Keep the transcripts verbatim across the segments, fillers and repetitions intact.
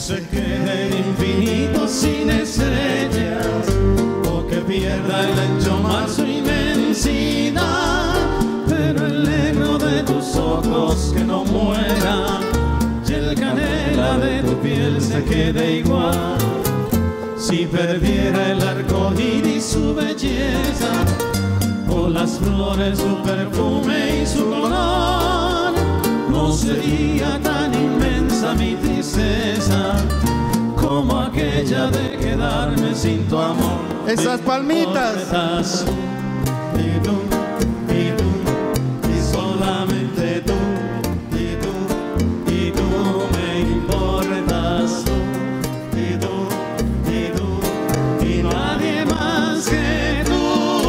se quede el infinito sin estrellas, o que pierda el ancho mar su inmensidad, pero el negro de tus ojos que no muera, y el canela de tu piel se quede igual. Si perdiera el arco iris su belleza, o las flores su perfume y su color, no sería tan inmensa mi tristeza como aquella de quedarme sin tu amor. Esas palmitas. Y tú, y tú, y solamente tú, y tú, y tú me importas tú, y tú, y tú, y nadie más que tú.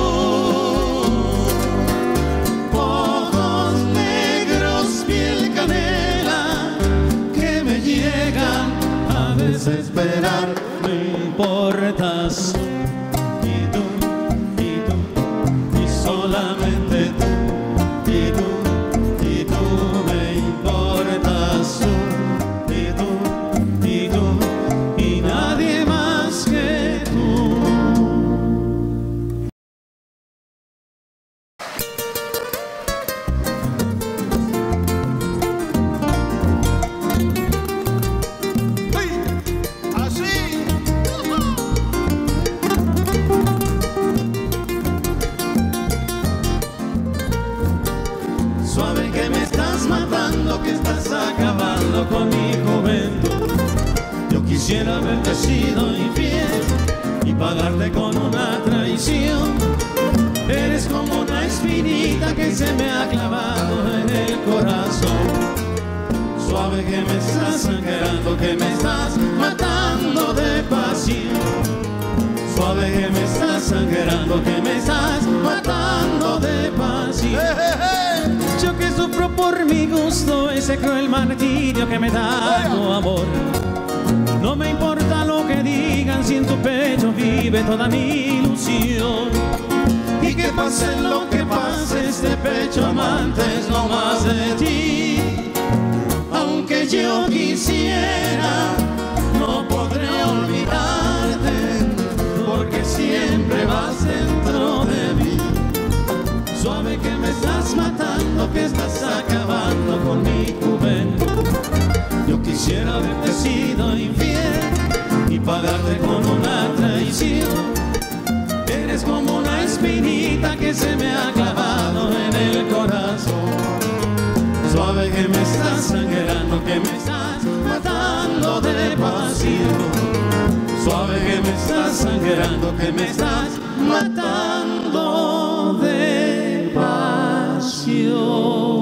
Ojos negros, piel canela, que me llegan a desesperar, me importas. Solamente tú, y tú, y tú me importas tú, y tú, y tú, y nadie más que tú. Suave que me estás matando, que estás acabando con mi juventud. Yo quisiera haberte sido infiel y pagarte con una traición. Eres como una espinita que se me ha clavado en el corazón. Suave que me estás sangrando, que me estás matando de pasión. Suave que me estás sangrando, que me estás matando de pasión. Yo que sufro por mi gusto ese cruel martirio que me da tu amor. No me importa lo que digan si en tu pecho vive toda mi ilusión. Y que pase lo que pase, este pecho amante es no más de ti. Aunque yo quisiera, no podré olvidarte, porque siempre vas dentro de mí. Suave que me estás matando, que estás acabando con mi juventud. Yo quisiera haberte sido infiel y pagarte con una traición. Eres como una espinita que se me ha clavado en el corazón. Suave que me estás sangrando, que me estás matando de pasión. Suave que me estás sangrando, que me estás matando de pasión.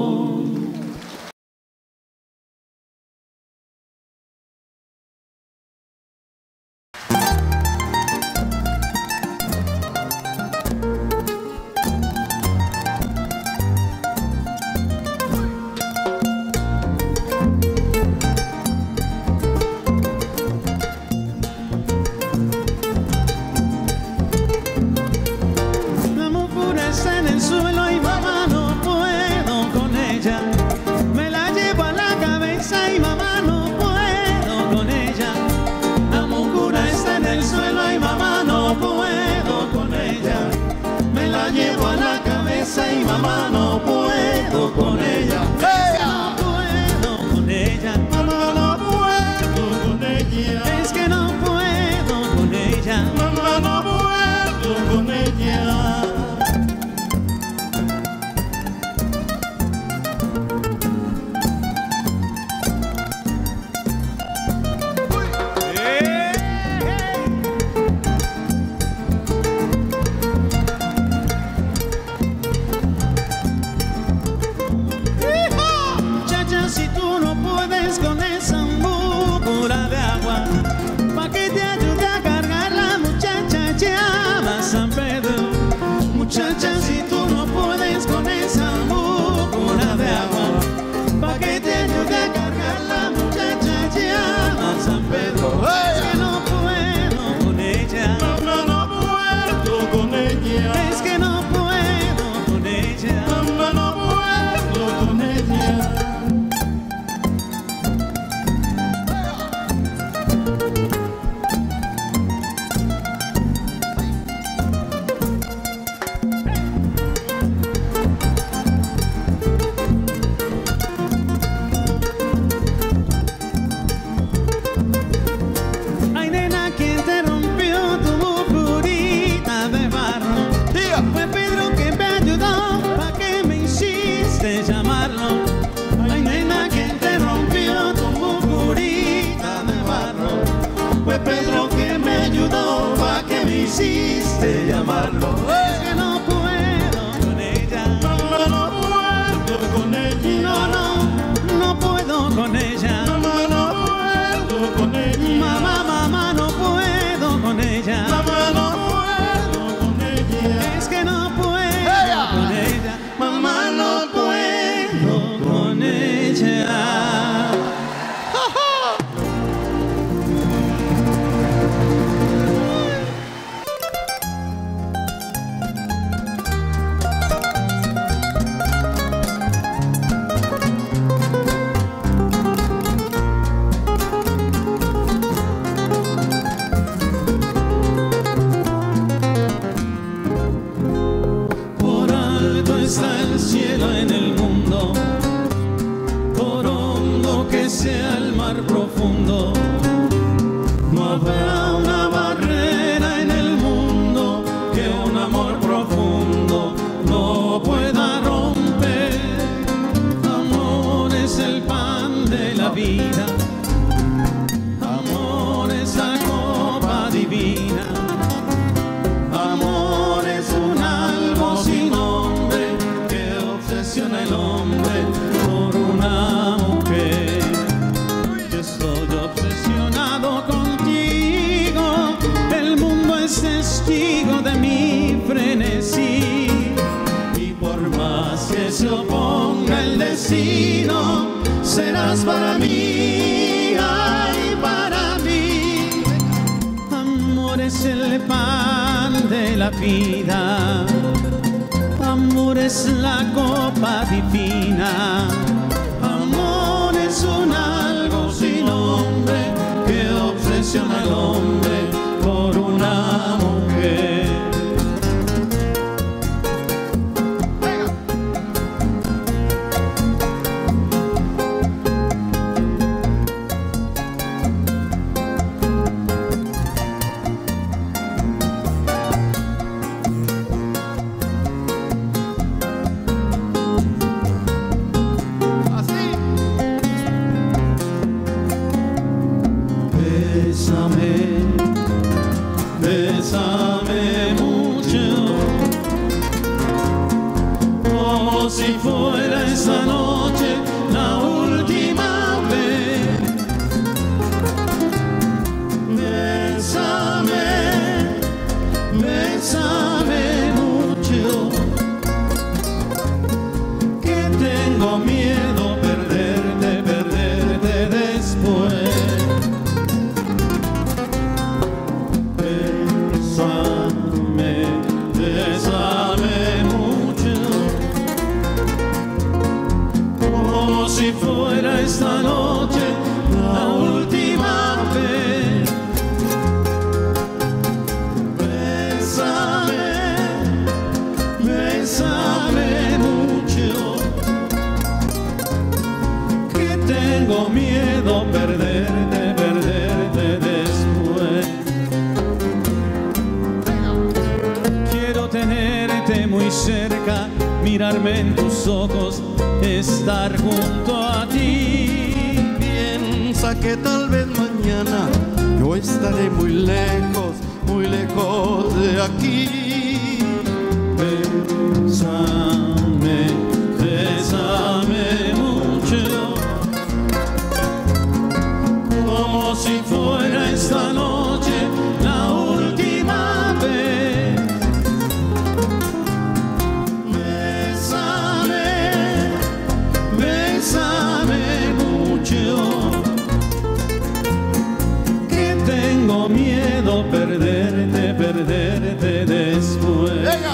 sea el mar profundo. No habrá una barrera en el mundo que un amor profundo no pueda romper. Amor es el pan de la vida, amor es la copa divina, amor es un algo sin nombre que obsesiona el hombre por una mujer. Yo estoy obsesionado contigo, el mundo es testigo de mi frenesí, y por más que se oponga el destino, serás para mí, ay, para mí. Amor es el pan de la vida, amor es la copa divina, amor es un algo sin nombre que obsesiona al hombre por una mujer. Bésame mucho, como si fuera esta noche la última vez. Bésame, bésame mucho, que tengo miedo perderte, perderte después. Bésame, bésame mucho, como si fuera esta noche la última vez. Bésame, bésame mucho, que tengo miedo perderte, perderte después. Tenerte muy cerca, mirarme en tus ojos, estar junto a ti. Piensa que tal vez mañana yo estaré muy lejos, muy lejos de aquí. Bésame, bésame mucho, como si fuera esta noche la última vez. Bésame mucho, que tengo miedo perderte, perderte después. ¡Venga!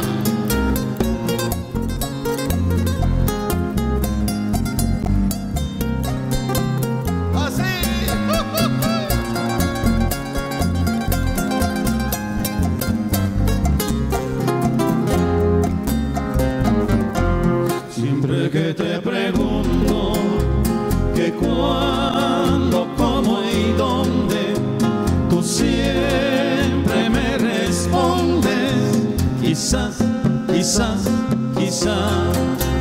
Así. Siempre que te pregunto que cuándo, cómo y dónde, tú siempre me respondes, quizás, quizás, quizás.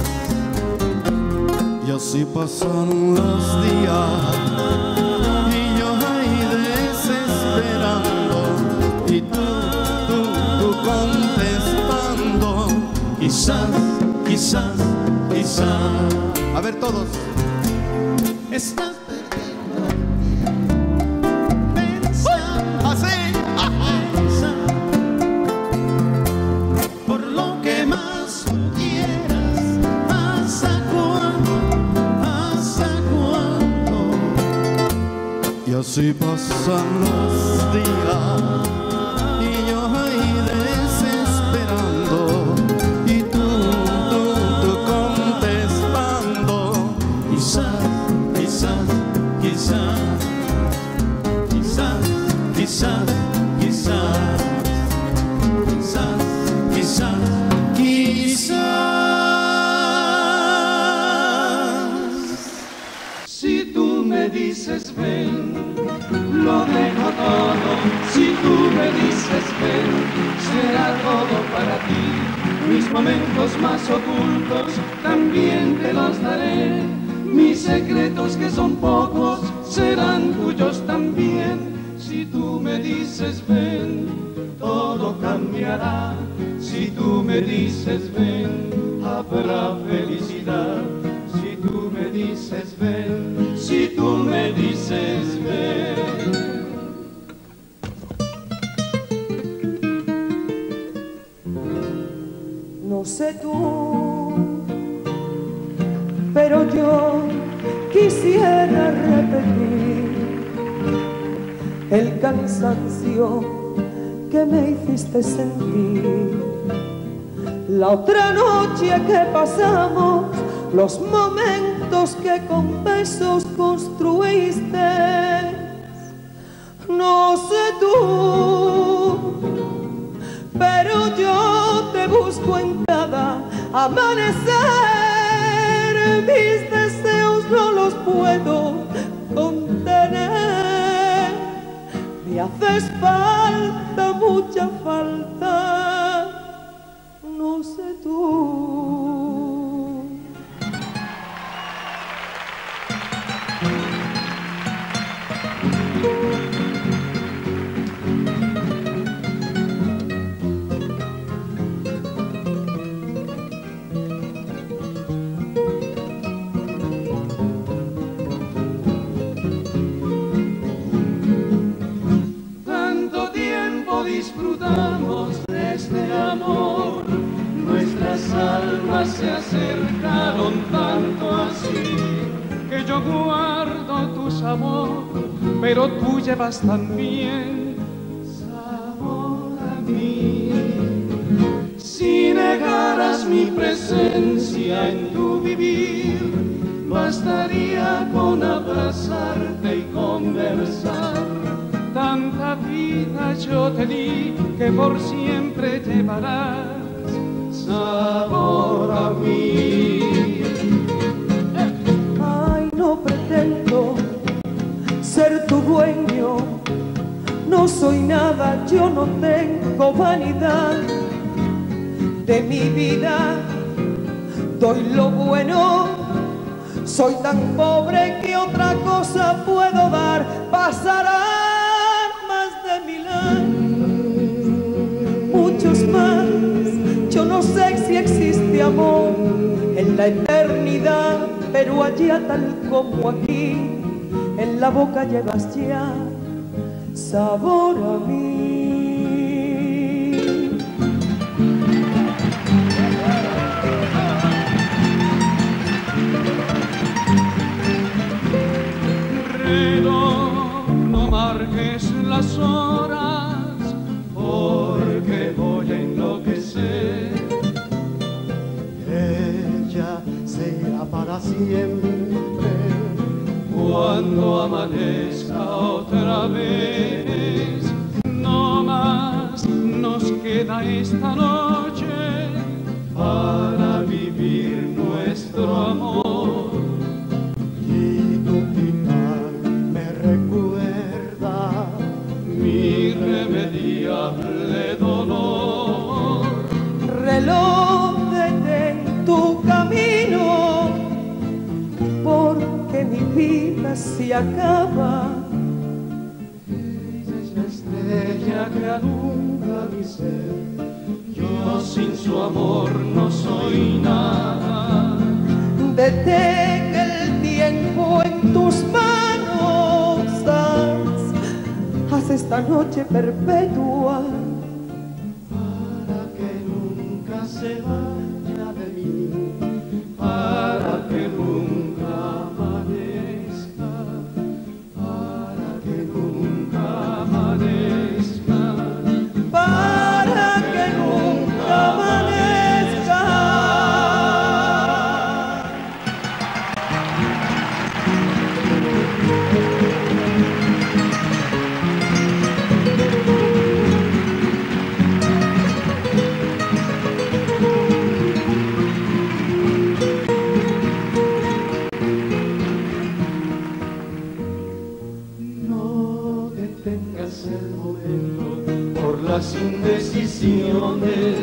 Y así pasan los días y yo ahí desesperando, y tú, tú, tú contestando. Quizás, quizás, quizás. A ver todos. Estás perdiendo pensando, Así. pensando por lo que más tú quieras. ¿Hasta cuándo? ¿Hasta cuándo? Y así pasan los días y yo ahí desesperando, y tú, tú, tú contestando. Quizás, quizás, quizás, quizás, quizás, quizás, quizás, quizás, quizás. Si tú me me dices ven, lo dejo todo. Si tú me dices ven, será todo para ti. Mis momentos más ocultos también te los daré. Mis secretos que son pocos serán tuyos también. Si tú me dices ven, todo cambiará. Si tú me dices ven, habrá felicidad. Si tú me dices ven, si tú me dices ven. No sé tú, pero yo quisiera repetir el cansancio que me hiciste sentir. La otra noche que pasamos, los momentos que con besos construiste. No sé tú, pero yo te busco en cada amanecer. Mis deseos no los puedo contener. Me haces falta, mucha falta. No sé tú. Tanto tiempo disfrutamos de este amor, nuestras almas se acercaron tanto así, que yo guardo tu sabor, pero tú llevas también sabor a mí. Si negaras mi presencia en tu vivir, bastaría con abrazarte y conversar. Tanta vida yo te di que por siempre llevarás sabor a mí. Ay, no pretendo ser tu dueño, no soy nada, yo no tengo vanidad. De mi vida doy lo bueno, soy tan pobre que otra cosa puedo dar. Pasarán más de mil años, muchos más, yo no sé si existe amor en la eternidad, pero allá tal como aquí, en la boca llevas ya sabor a mí. Reloj, no marques las horas, porque voy a enloquecer. Ella será para siempre. Cuando amanezca otra vez, no más nos queda esta noche para vivir nuestro amor. Y tu final me recuerda Mi irremediable dolor. Reloj, detén tu camino, porque mi vida se acaba. Ella es la estrella que alumbra mi ser. Yo sin su amor no soy nada. Detén el tiempo en tus manos, haz, haz esta noche perpetua, Para que nunca se vaya de mí, para que nunca amanezca, para que nunca amanezca, para que nunca amanezca. las indecisiones,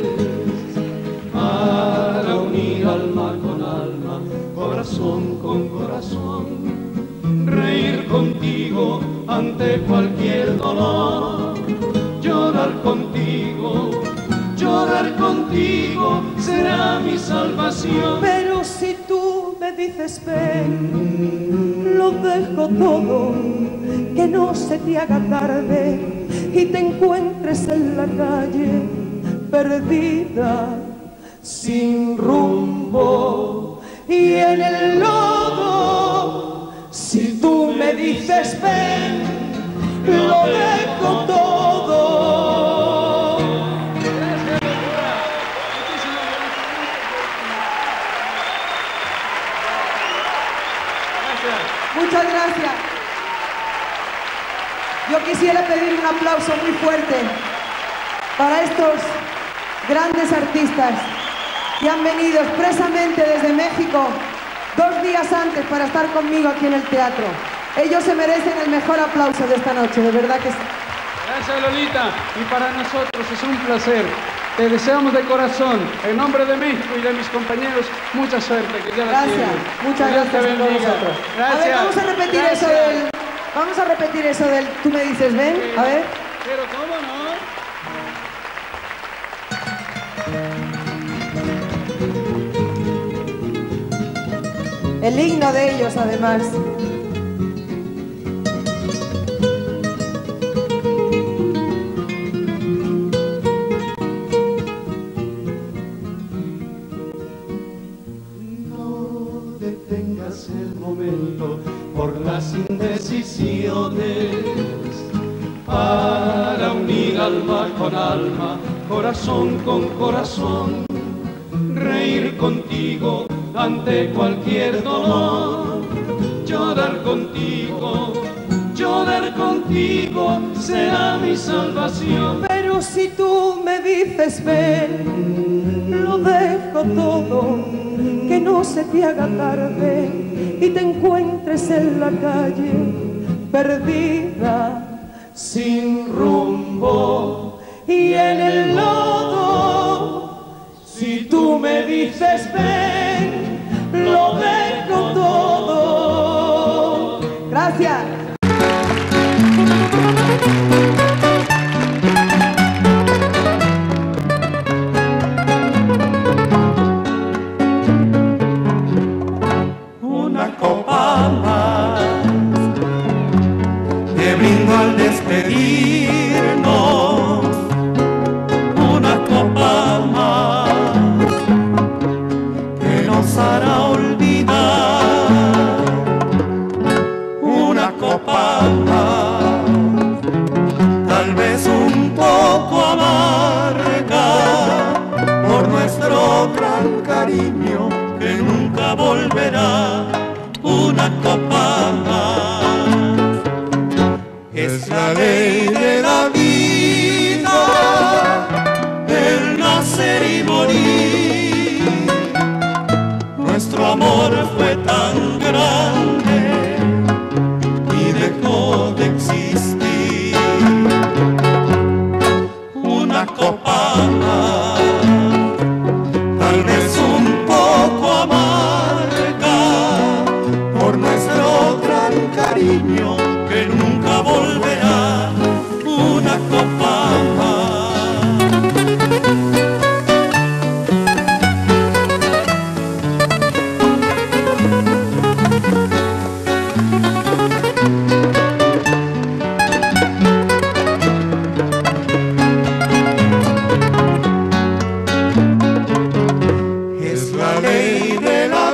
para unir alma con alma, corazón con corazón, reír contigo ante cualquier dolor, llorar contigo, llorar contigo será mi salvación. Pero si tú me dices ven, lo dejo todo, que no se te haga tarde y te encuentres en la calle perdida, sin rumbo y en el lodo. Si tú me dices ven, lo dejo todo. Muchas gracias. Yo quisiera pedir un aplauso muy fuerte para estos grandes artistas que han venido expresamente desde México dos días antes para estar conmigo aquí en el teatro. Ellos se merecen el mejor aplauso de esta noche, de verdad que sí. Gracias, Lolita, y para nosotros es un placer. Te deseamos de corazón, en nombre de México y de mis compañeros, mucha suerte. Que ya la Gracias, tienes. muchas Que Dios gracias te a todos bendiga. vosotros. Gracias. A ver, vamos a repetir Gracias. eso del... Vamos a repetir eso del... Tú me dices ven, a ver. Pero ¿cómo no? El himno de ellos, además. No detengas el momento por las indecisiones, para unir alma con alma, corazón con corazón, reír contigo ante cualquier dolor, llorar contigo, llorar contigo será mi salvación. Pero si tú me dices ven, lo dejo todo, que no se te haga tarde y te encuentres en la calle perdida, sin rumbo y en el lodo. Si tú me dices ven, lo dejo todo. Gracias. Una copa más te brindo al despedirnos, una copa más que nos hará olvidar, una copa más, tal vez un poco amarga por nuestro gran cariño que nunca volverá, una copa más. Es la ley de la vida, el nacer y morir. Nuestro amor fue tan grande y dejó de existir. Una copa más, tal vez un poco amarga por nuestro gran cariño que nunca volverá, una copa más. Es la ley de la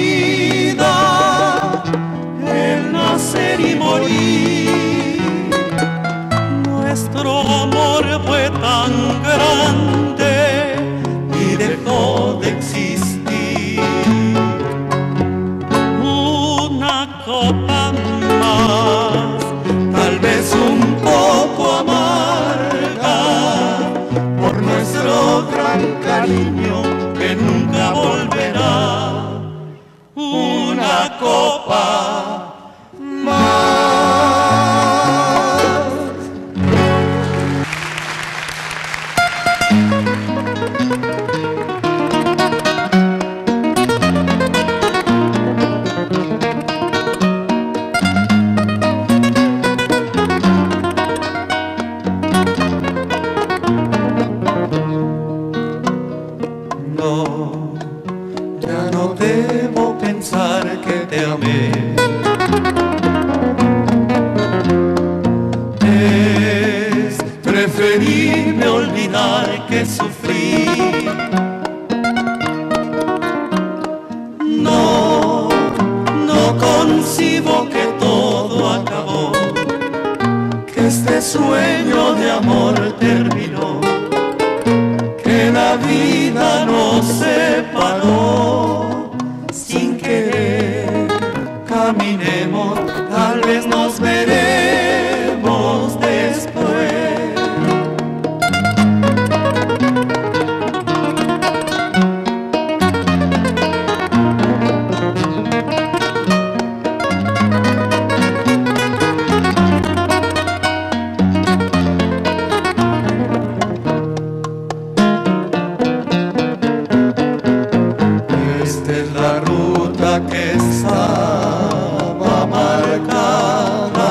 vida, el nacer y morir. Nuestro amor fue tan grande y dejó de existir. Una copa más, tal vez un poco amarga por nuestro gran cariño que nunca volverá, una copa más. Es preferible olvidar que sufrir. No, no concibo que todo acabó, que este sueño de amor terminó, que la vida nos separó sin querer. Caminemos, tal vez nos veremos después. Esta es la ruta que estaba marcada.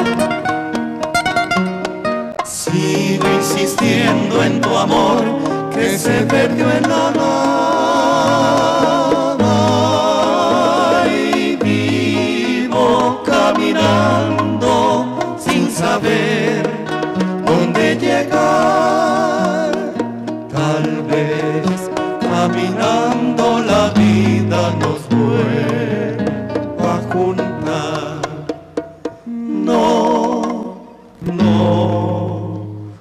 Sigo insistiendo en tu amor que se perdió en la nada, y vivo caminando sin saber dónde llegar. Tal vez caminando la vida nos vuelva a juntar. No, no,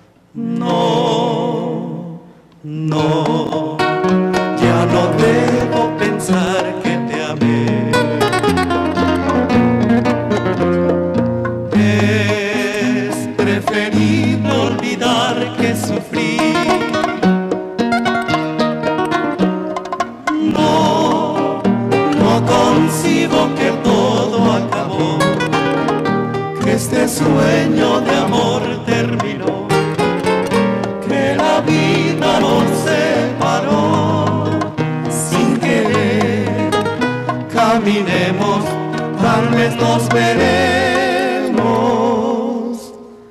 no, no. Ya no debo pensar que te amé. Es preferible olvidar que sufrir. No, no concibo que todo acabó, que este sueño de amor terminó, que la vida nos separó sin querer. Caminemos, tal vez nos veremos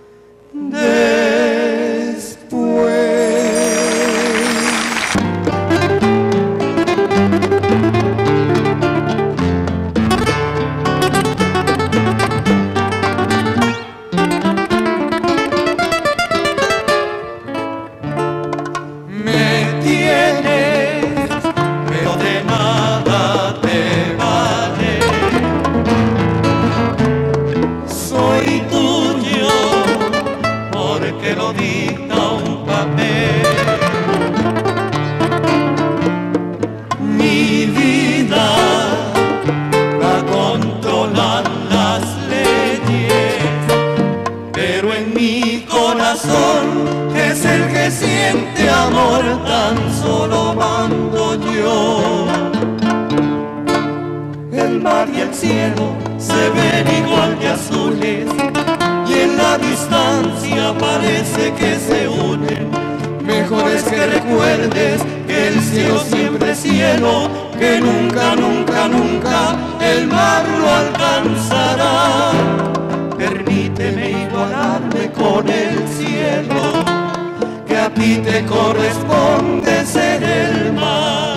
después. Me tienes, pero de nada te vale. Soy tuyo porque lo dicta un papel. Mi vida la controlan las leyes, pero en mi corazón, que es el que siente amor, tan solo mando yo. El mar y el cielo se ven igual de azules, y en la distancia parece que se unen. Mejor es que recuerdes que el cielo siempre es cielo, que nunca, nunca, nunca el mar lo alcanzará. Permíteme igualarme con el cielo, que a ti te corresponde ser el mar.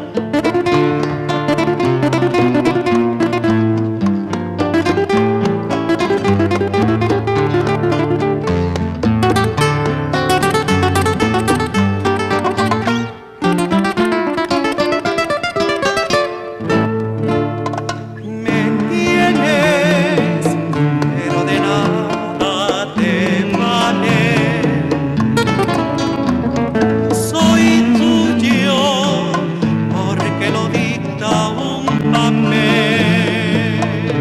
Me tienes, pero de nada te vale. Soy tuyo porque lo dicta un papel.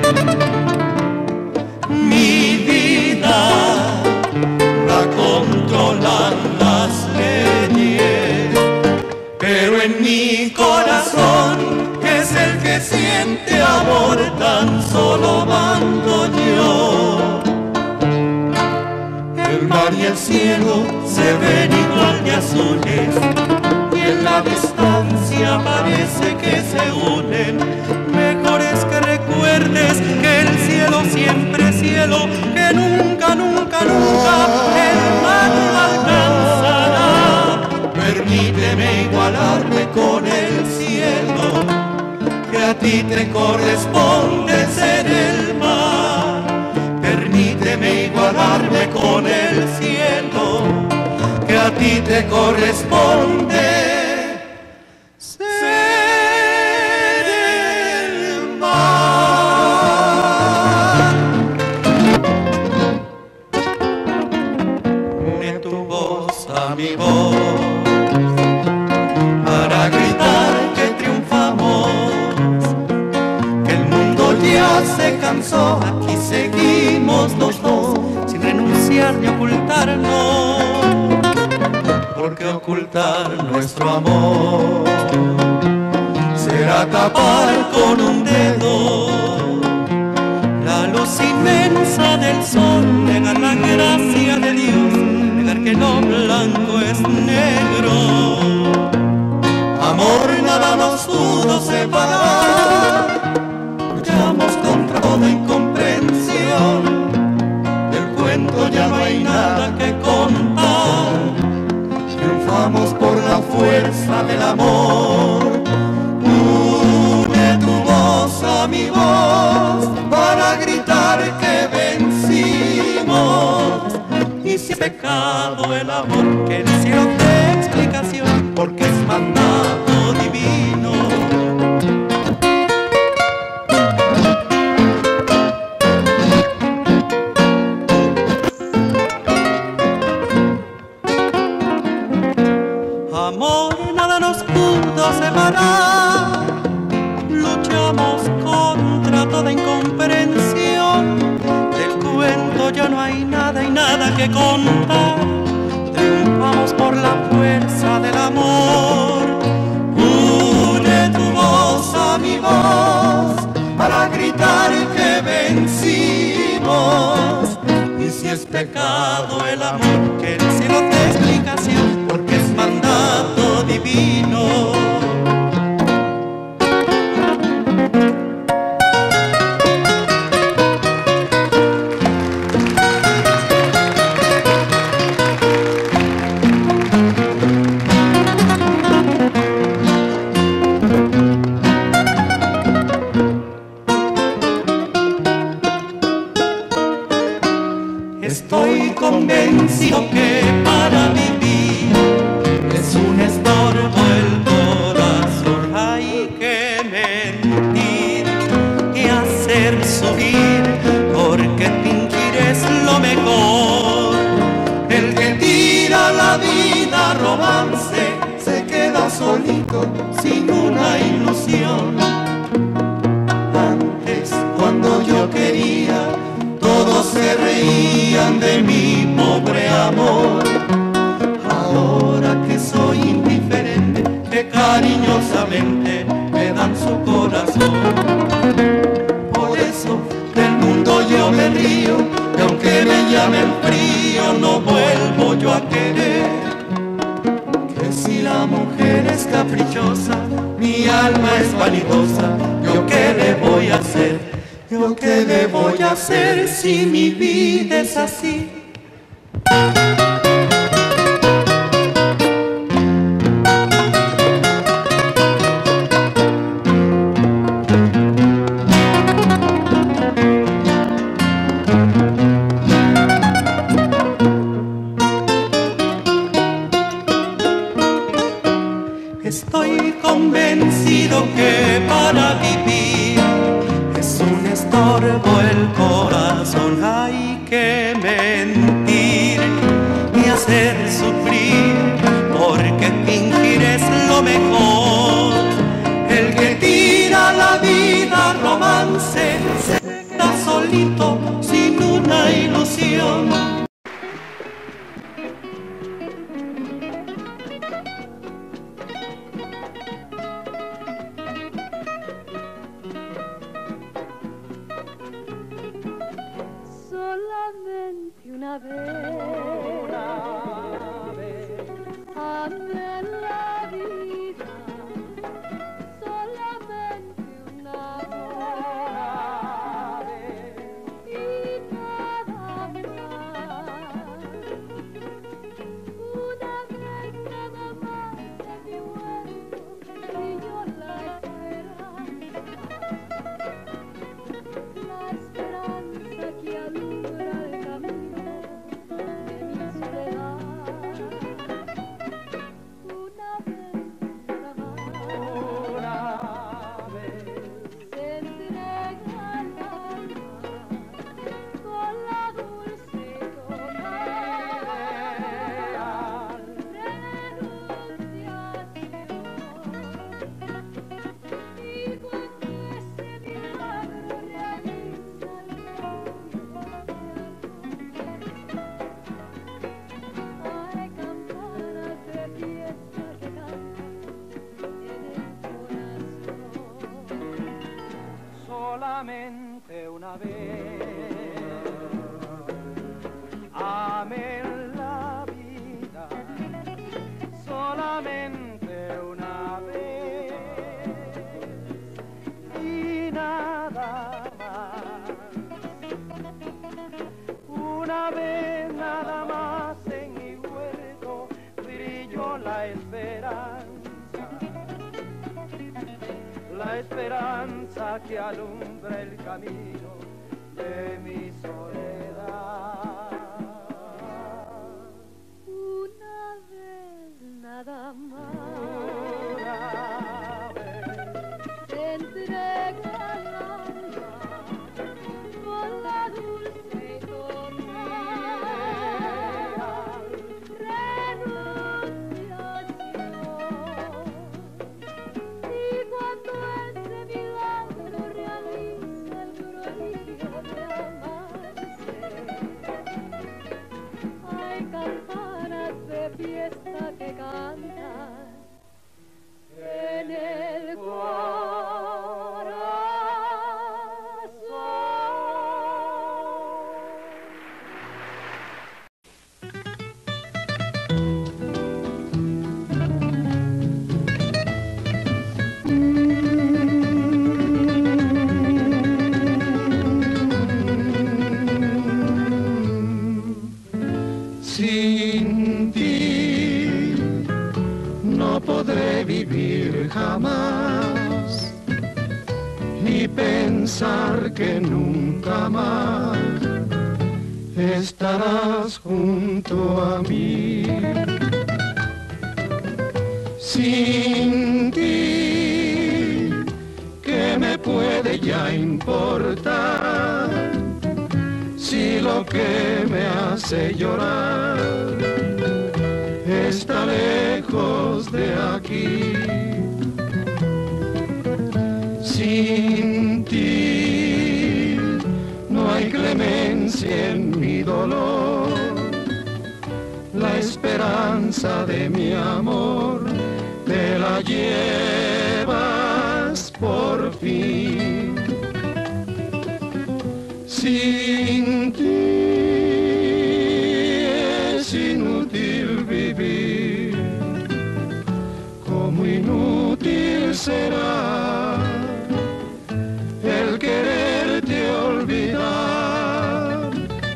Mi vida la controlan las leyes, pero en mi corazón, que es el que siente amor, tan solo mando yo. El mar y el cielo se ven igual de azules, y en la distancia parece que se unen. Mejor es que recuerdes que el cielo siempre es cielo, que nunca, nunca, nunca el mar lo alcanzará. Permíteme igualarme con el cielo, que a ti te corresponde ser el mar. Permíteme igualarme con el cielo, que a ti te corresponde ser el mar. Une tu voz a mi voz para gritar que triunfamos, que el mundo ya se cansó, aquí seguimos los dos, sin renunciar ni ocultarnos, porque ocultar nuestro amor será tapar con un dedo la luz inmensa del sol, negar la gracia de Dios, negar que lo blanco es negro. Amor, nada nos pudo separar, luchamos contra toda incomprensión, del cuento ya no hay nada que contar, triunfamos por la fuerza del amor. Une tu voz a mi voz para gritar que vencimos, y si es pecado el amor, que el cielo dé explicación, porque es mandato divino. Amor, nada nos pudo separar, luchamos contra toda incomprensión, del cuento ya no hay nada y nada que contar, triunfamos por la fuerza del amor. Une tu voz a mi voz para gritar que vencimos, y si es pecado el amor, que el cielo dé explicación, porque es mandato divino. Estoy convencido que para vivir es un estorbo el corazón. Hay que mentir y hacer subir, porque fingir es lo mejor. El que tira la vida a romance se queda solito sin una ilusión. Antes, cuando yo quería, todos se reían de mi pobre amor. Ahora que soy indiferente, que cariñosamente me dan su corazón. Por eso del mundo yo me río, y aunque me llamen frío, no vuelvo yo a querer. Que si la mujer es caprichosa, mi alma es vanidosa, ¿yo qué le voy a hacer? ¿Yo qué le voy a hacer si mi vida es así? Estoy convencido que para vivir es un estorbo el corazón. Hay que mentir y hacer sufrir, porque fingir es lo mejor. El que tira la vida a romance se queda solito sin una ilusión. Solamente una vez, una vez, amé la vida, solamente una vez, y nada más, una vez nada más de mi huerto, y yo la esperanza. Una vez nada más en mi huerto brilló la esperanza, la esperanza que alumbra el camino de mi soledad. Una vez nada más, Una vez te entrego al alma con la dulce y total renunciación. Y cuando ese milagro realiza el prodigio de amarse, hay campanas de fiesta que cantan en el corazón. Sin ti no podré vivir jamás, ni pensar que nunca más estarás junto a mí. Sin ti, ¿qué me puede ya importar? Si lo que me hace llorar está lejos de aquí. Sin ti no hay clemencia en mi dolor. La esperanza de mi amor te la llevas por fin. Sin ti es inútil vivir, como inútil será el quererte olvidar.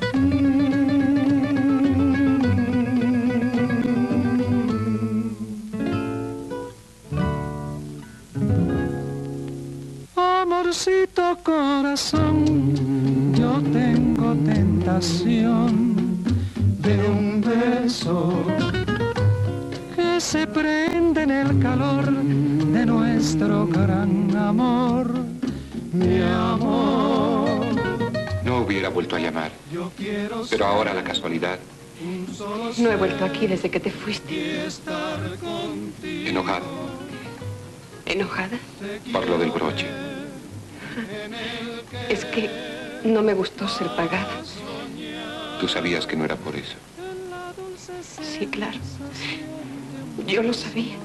Amorcito corazón, yo tengo tentación de un beso que se prende en el calor de nuestro gran amor, mi amor. No hubiera vuelto a llamar, pero ahora la casualidad. No he vuelto aquí desde que te fuiste. Enojado ¿Enojada? por lo del broche. Es que no me gustó ser pagada. Tú sabías que no era por eso. Sí, claro. Yo lo sabía.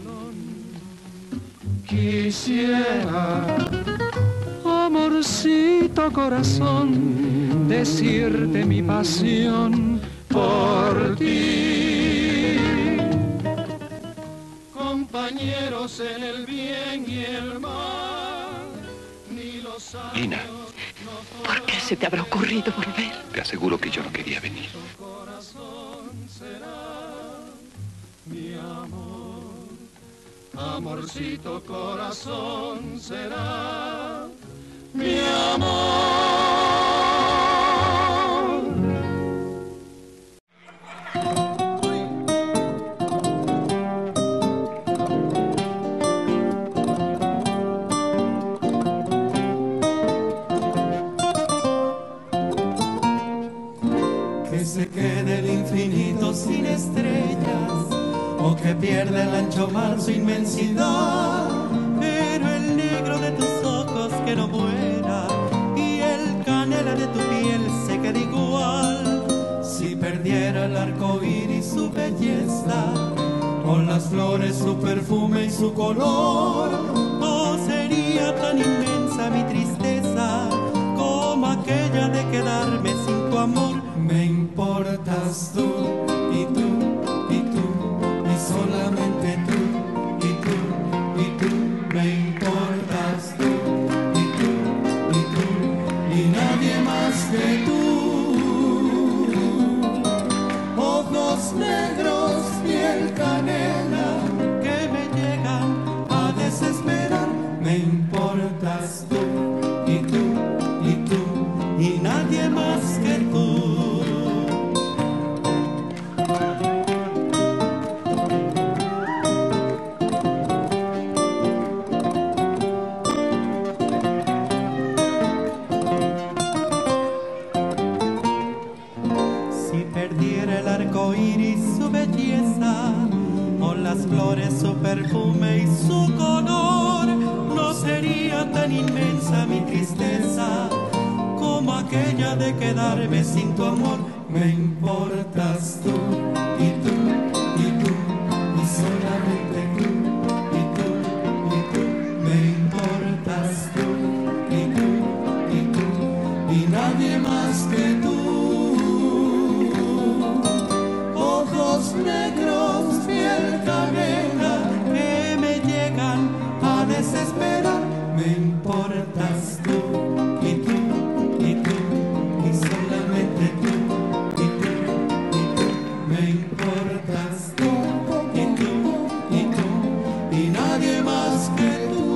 Quisiera, amorcito corazón, decirte mi pasión por ti. Compañeros en el bien y el mal, ni los años. Lina, ¿Por qué se te habrá ocurrido volver? te aseguro que yo no quería venir. Mi amor, amorcito corazón será mi amor. Que se quede el infinito sin estrellas, o que pierda el ancho mar su inmensidad, pero el negro de tus ojos que no muera y el canela de tu piel se quede igual. Si perdiera el arco iris su belleza, con las flores su perfume y su color, oh, sería tan inmensa mi tristeza como aquella de quedarme sin tu amor. Me importas tú y tú y tú y solamente tú y tú y tú. Me importas tú y tú y tú y y nadie más que tú. Ojos negros, piel canela, que me llegan a desesperar. Me importas tú, y tú, y tú, y nadie más que tú. Su perfume y su color, no sería tan inmensa mi tristeza como aquella de quedarme sin tu amor. Me importas tú, y tú, y tú, y solamente tú, y tú, y tú. Me importas tú, y tú, y tú, y nadie más que tú. Ojos negros, piel canela, que me llegan a desesperar. Me importas tú, y tú, y tú, y solamente tú, y tú, y tú. Me importas tú, y tú, y tú, y nadie más que tú.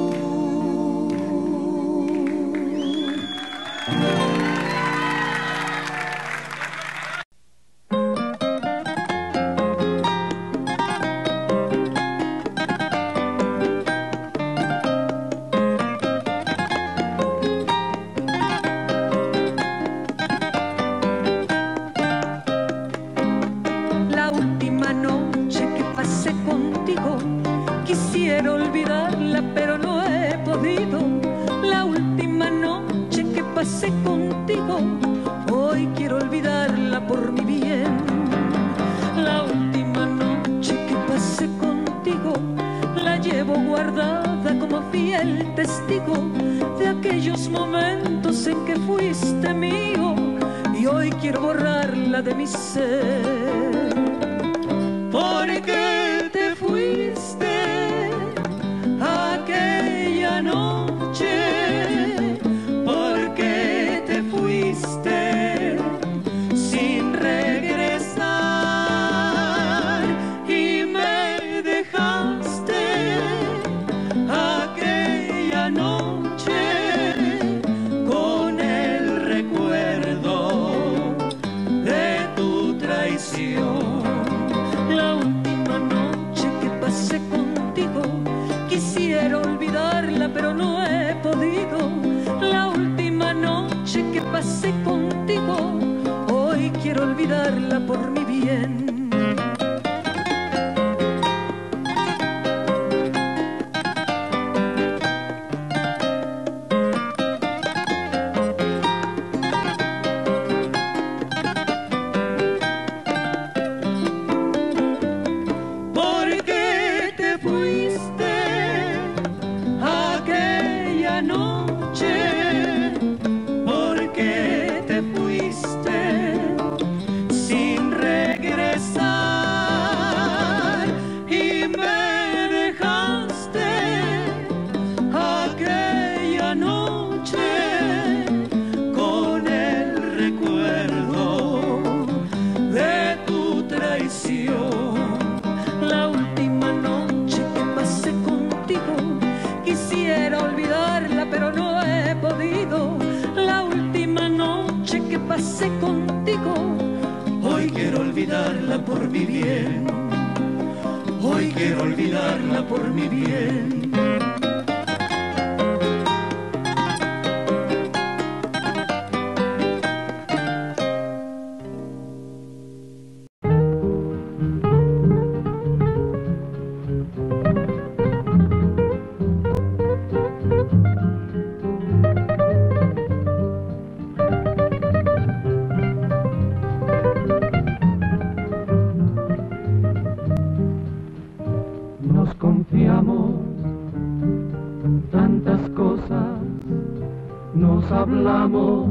Hablamos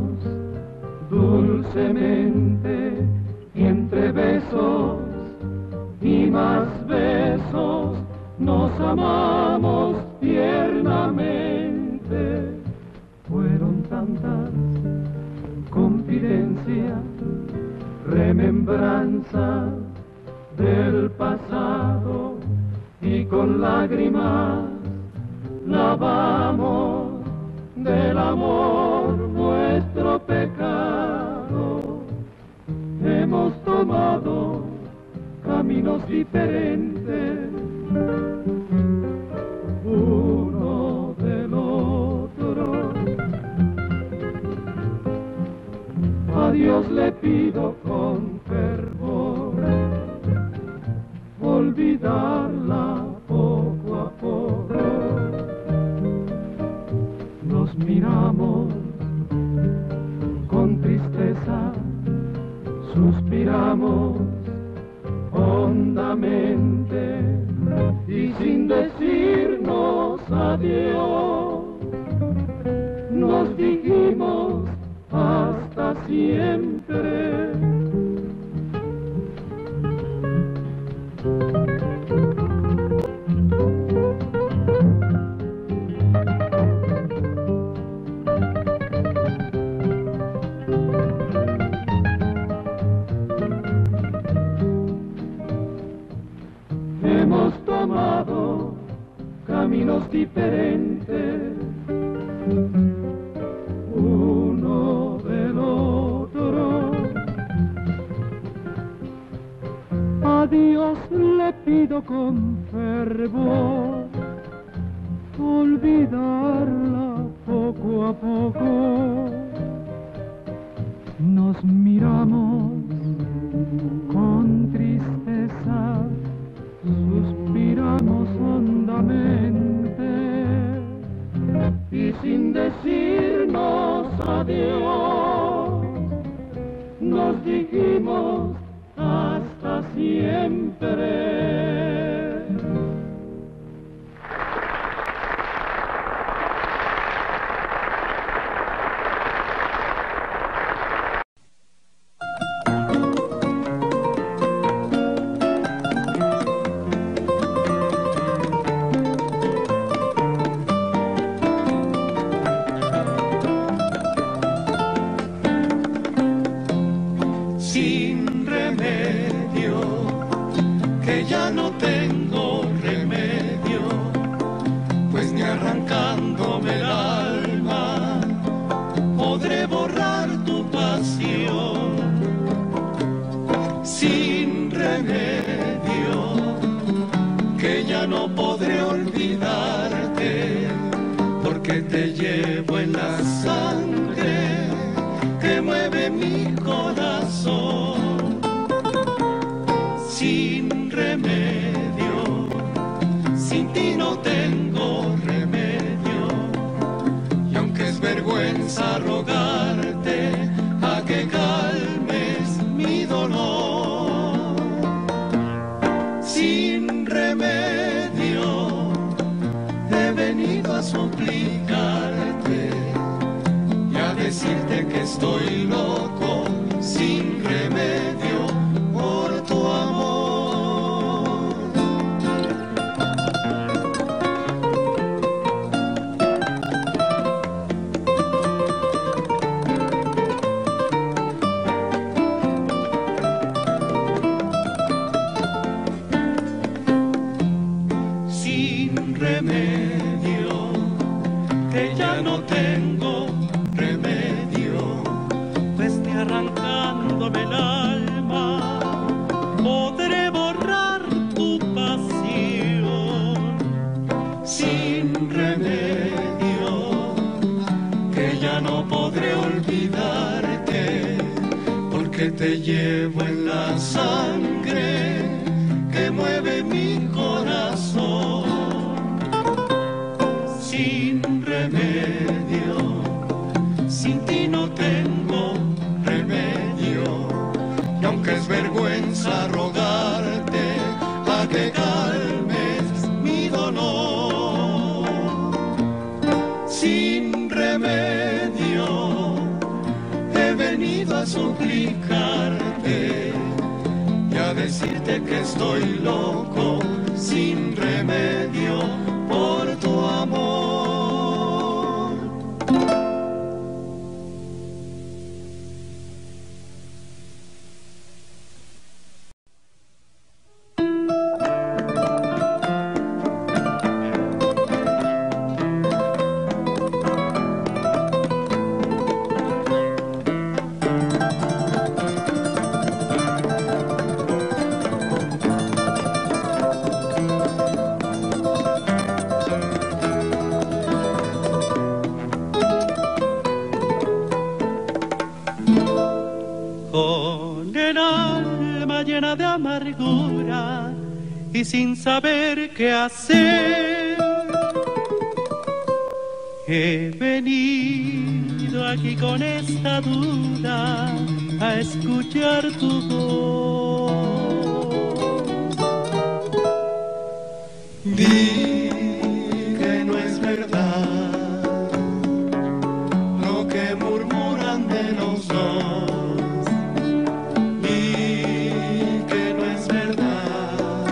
dulcemente y entre besos y más besos nos amamos tiernamente. Fueron tantas evidencia, remembranza del pasado, y con lágrimas lavamos del amor nuestro pecado. Hemos tomado caminos diferentes, uno del otro. A Dios le pido con fervor olvidarla poco a poco. Nos miramos con tristeza, suspiramos hondamente y sin decirnos adiós, nos dijimos hasta siempre. Hemos tomado caminos diferentes, uno del otro. A Dios le pido con fervor olvidarla poco a poco. Nos miramos con tristeza, suspiramos hondamente y sin decirnos adiós, nos dijimos hasta siempre. Sin remedio, que ya no tengo remedio, pues ni arrancándome el alma podré borrar tu pasión. Sin remedio, que ya no podré olvidarte, porque te llevo en la sangre que mueve mi corazón. Sin remedio, sin ti no tengo remedio, y aunque es vergüenza rogarte a que calmes mi dolor, sin remedio he venido a suplicarte y a decirte que estoy loco, sin remedio, por tu amor. Sin remedio, que ya no tengo remedio, pues ni arrancándome el alma podré borrar tu pasión. Sin remedio, que ya no podré olvidarte, porque te llevo en la sangre que mueve mi corazón. Sin remedio, sin ti no tengo remedio, y aunque es vergüenza rogarte a que calmes mi dolor, sin remedio he venido a suplicarte y a decirte que estoy loco, sin remedio, por tu amor. el alma llena de amargura y sin saber qué hacer. He venido aquí con esta duda a escuchar tu voz. Di que no es verdad lo que murmuran de los dos. Di que no es verdad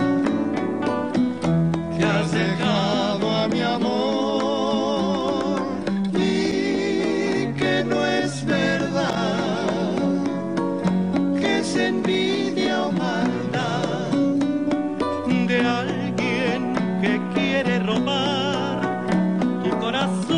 que has dejado a mi amor. Di que no es verdad que es envidia o maldad de alguien que quiere robar tu corazón.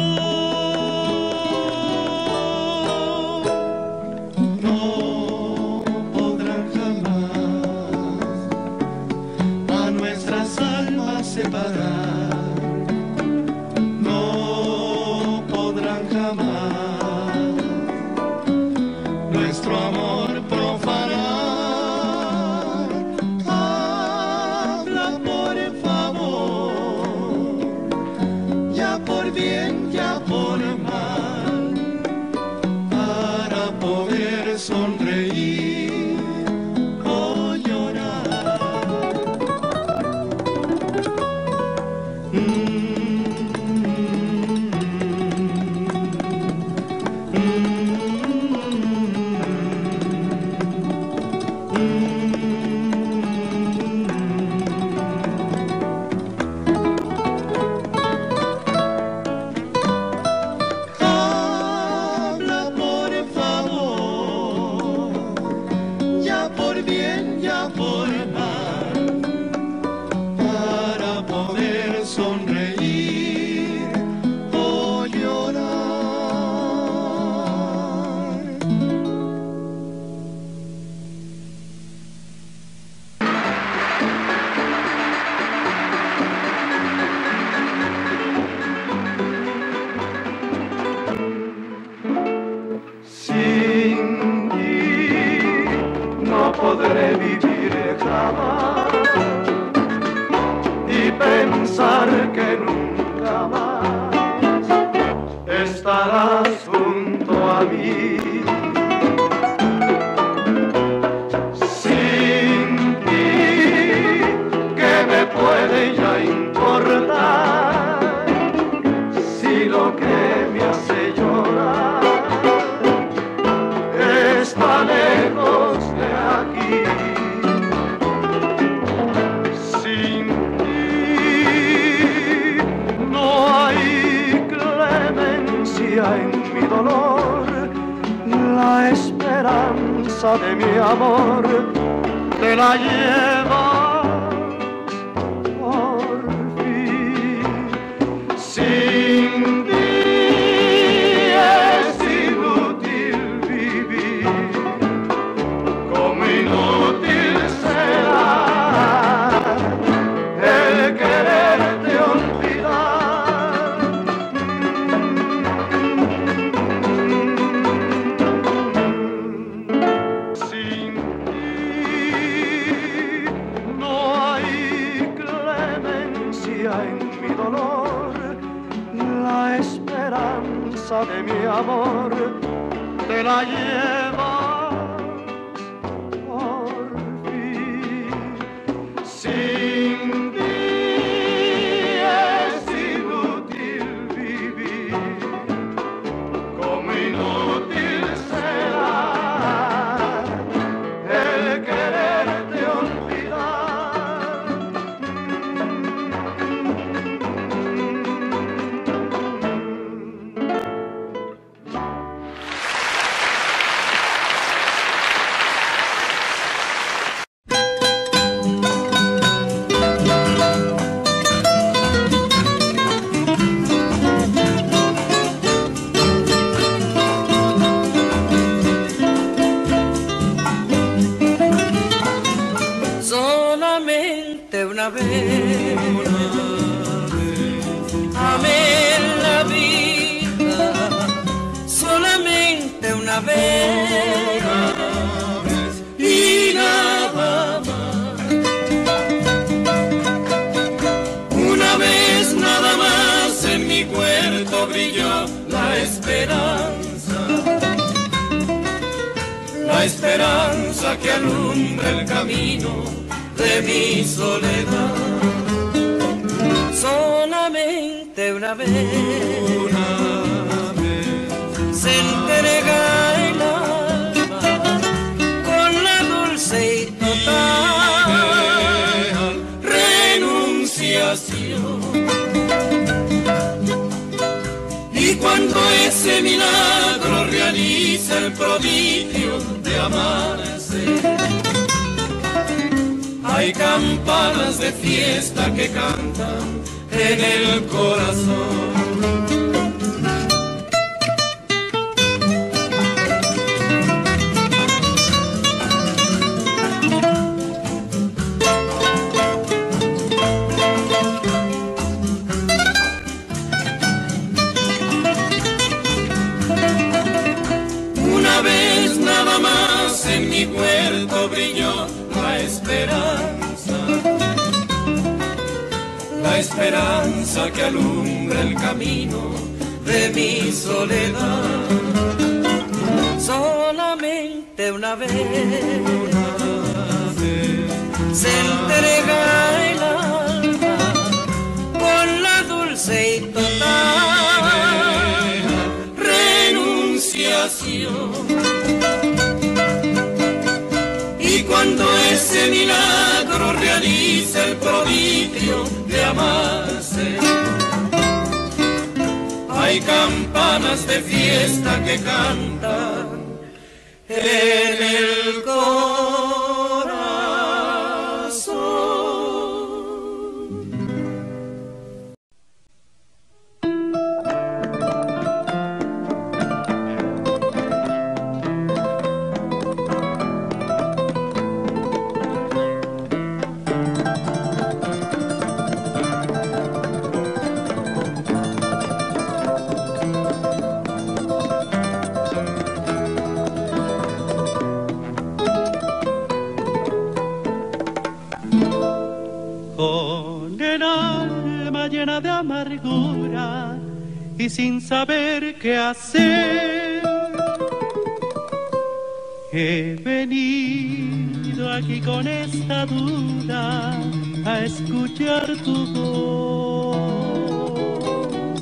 No podrán jamás a nuestras almas separar. No podrán jamás nuestro amor profanar. Habla por favor, ya por bien, ya por mal, para poder sonreír o llorar. Mm. Habla por favor, ya por bien, ya por mal, para poder sonreír o llorar. Sin ti no podré vivir jamás y pensar que nunca más estarás junto a mí. Sin ti, ¿qué me puede ya importar si lo que me hace llorar está lejos de aquí? Sin ti no hay clemencia en mi dolor. La esperanza de mi amor te la llevas por fin. Sin ti es inútil vivir, como inútil será el quererte olvidar. Sin ti no hay clemencia en mi dolor. La esperanza de mi amor te la llevas por fin. Sin ti es inútil vivir, como inútil será el quererte olvidar. Solamente una vez, amé la vida, solamente una vez, y la esperanza que alumbra el camino de mi soledad. Solamente una vez, una vez se entrega el alma con la dulce y total renunciación. Y cuando ese milagro realiza el prodigio de amarse, hay campanas de fiesta que cantan en el corazón. Una vez nada más en mi puerto brilló la esperanza, la esperanza que alumbra el camino de mi soledad. Solamente una vez, una vez se entrega el alma con la dulce y total renunciación. Y cuando ese milagro realiza el prodigio de amarse, hay campanas de fiesta que cantan en el corazón. De amargura y sin saber qué hacer, he venido aquí con esta duda a escuchar tu voz.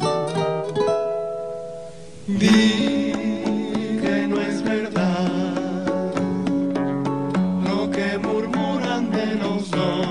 Di que no es verdad lo que murmuran de los dos.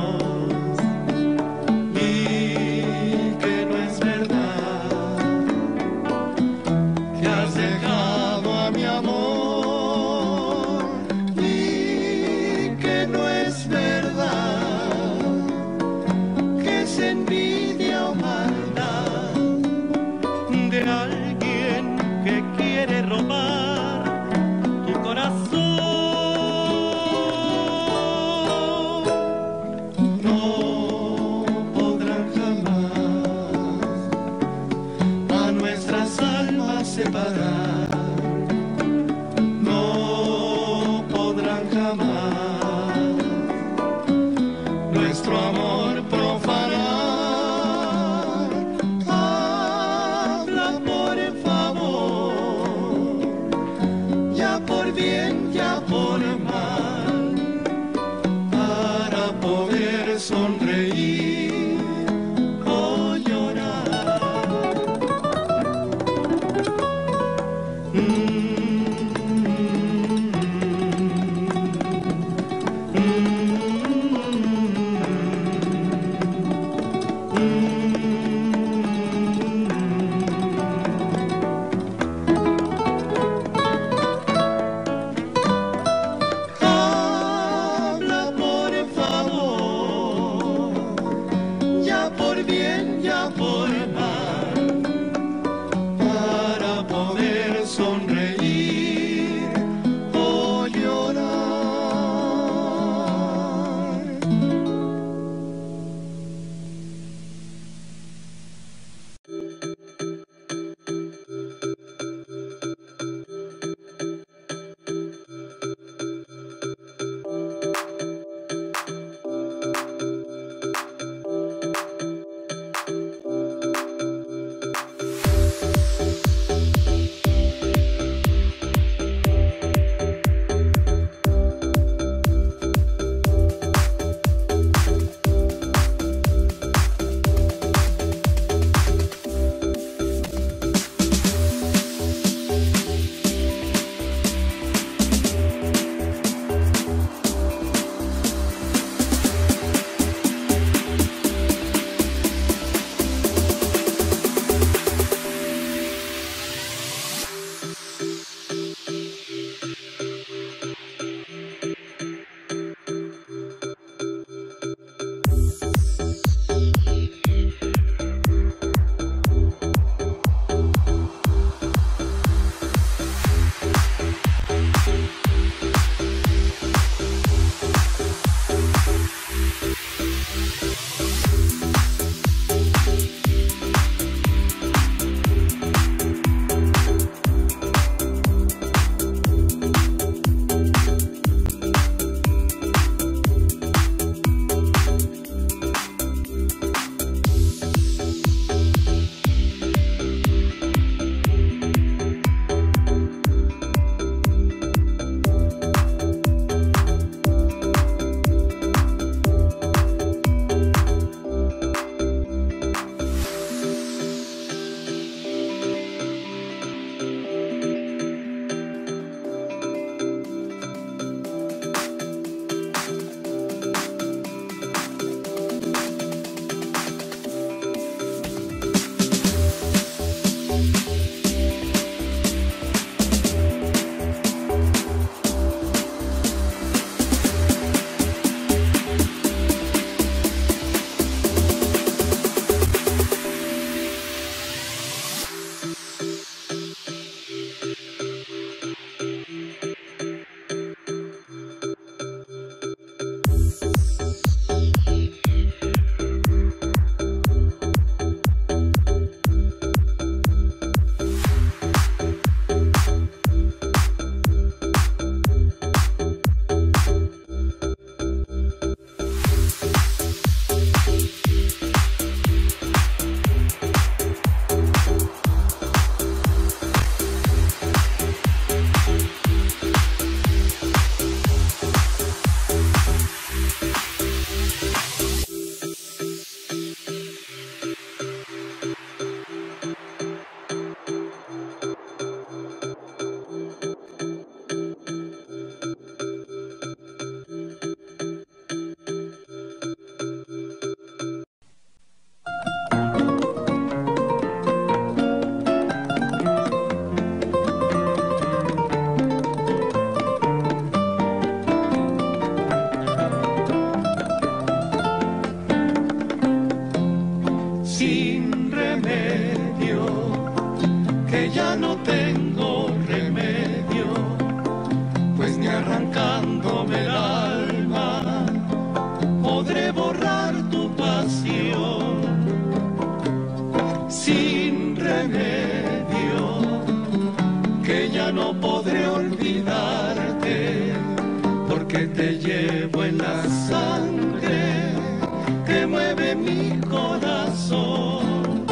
porque te llevo en la sangre que mueve mi corazón.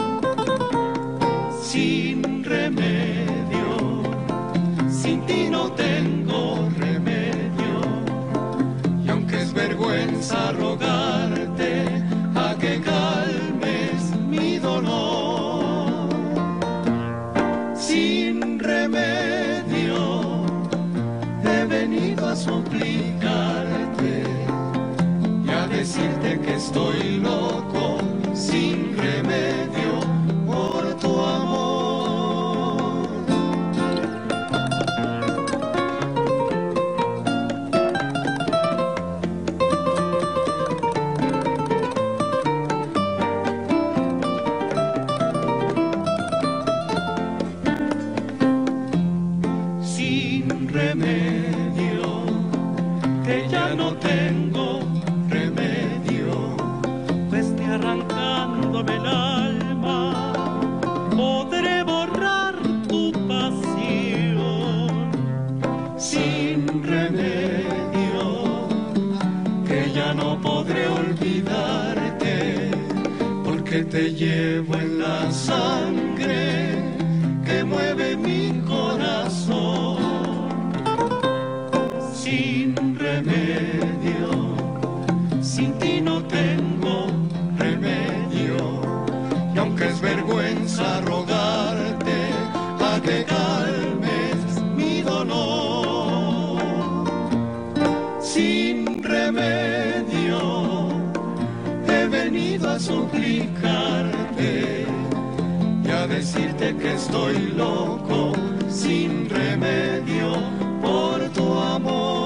Sin remedio, sin ti no tengo remedio, y aunque es vergüenza rogarte a que calmes mi dolor, sin remedio he venido a suplicarte y a decirte que estoy loco, sin remedio por tu amor. Sin remedio, que ya no tengo remedio, pues ni arrancándome el alma podré borrar tu pasión. Sin remedio, que ya no podré olvidarte, porque te llevo en la sangre que mueve mi corazón. Sin remedio, sin ti no tengo remedio, y aunque es vergüenza rogarte a que calmes mi dolor, sin remedio he venido a suplicarte y a decirte que estoy loco, sin remedio por tu amor.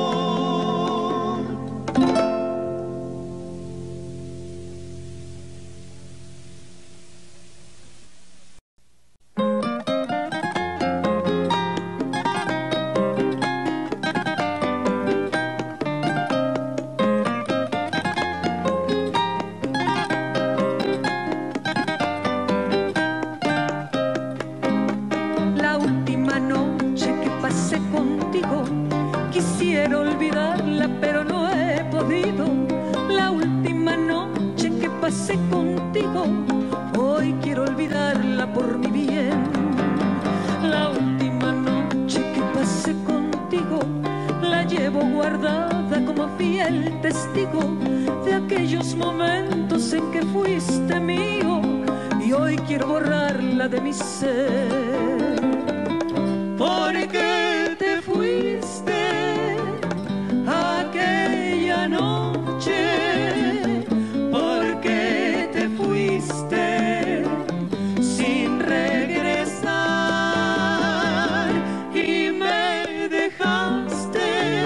La última noche que pasé contigo, quisiera olvidarla pero no he podido. La última noche que pasé contigo, hoy quiero olvidarla por mi bien. La última noche que pasé contigo, la llevo guardada como fiel testigo de aquellos momentos en que fuiste mío, y hoy quiero borrarla de mi ser. Porque te fuiste aquella noche, porque te fuiste sin regresar y me dejaste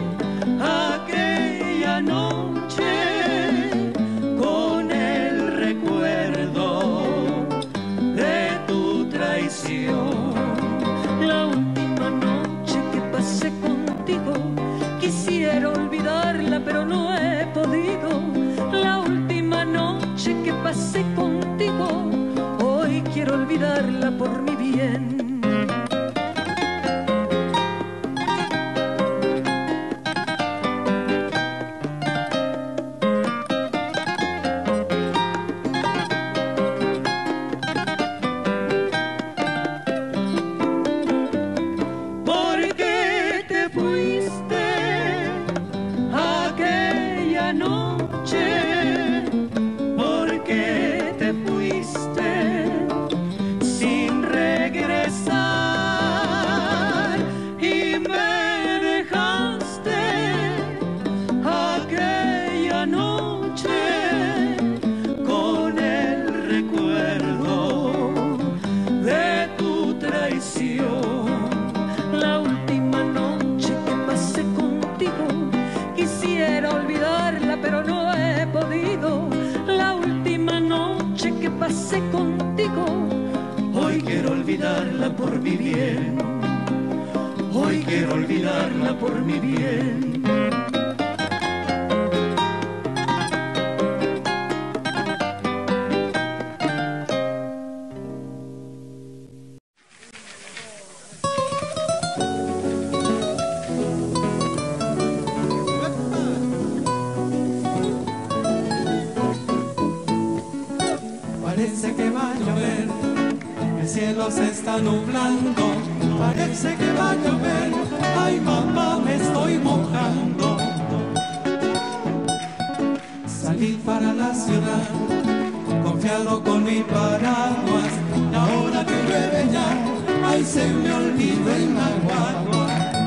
aquella noche con el recuerdo de tu traición. La última noche que pasé contigo, quisiera olvidarla pero no he podido. La última noche que pasé contigo, hoy quiero olvidarla por mi bien. Porque te fuiste aquella noche, porque te fuiste sin regresar y me dejaste aquella noche con el recuerdo de tu traición. La última noche que pasé contigo, quisiera olvidarla pero no he podido. La última noche que pasé contigo, hoy quiero olvidarla por mi bien. Hoy quiero olvidarla por mi bien. cielo se está nublando, parece que va a llover. Ay, mamá, me estoy mojando. Salí para la ciudad, confiado con mi paraguas, y ahora que llueve ya, ay, se me olvidó el naguagua.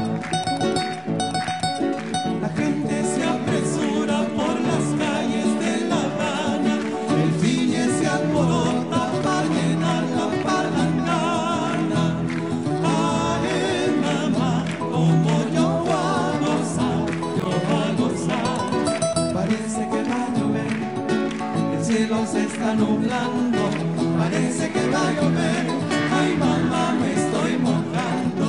La gente se apresura por las calles de La Habana, el fiñe se alborota para llenar la palangana. Ay, mamá, como yo voy a gozar, yo voy a gozar. Parece que va a llover, el cielo se está nublando, parece que va a llover. Ay, mamá, me estoy mojando.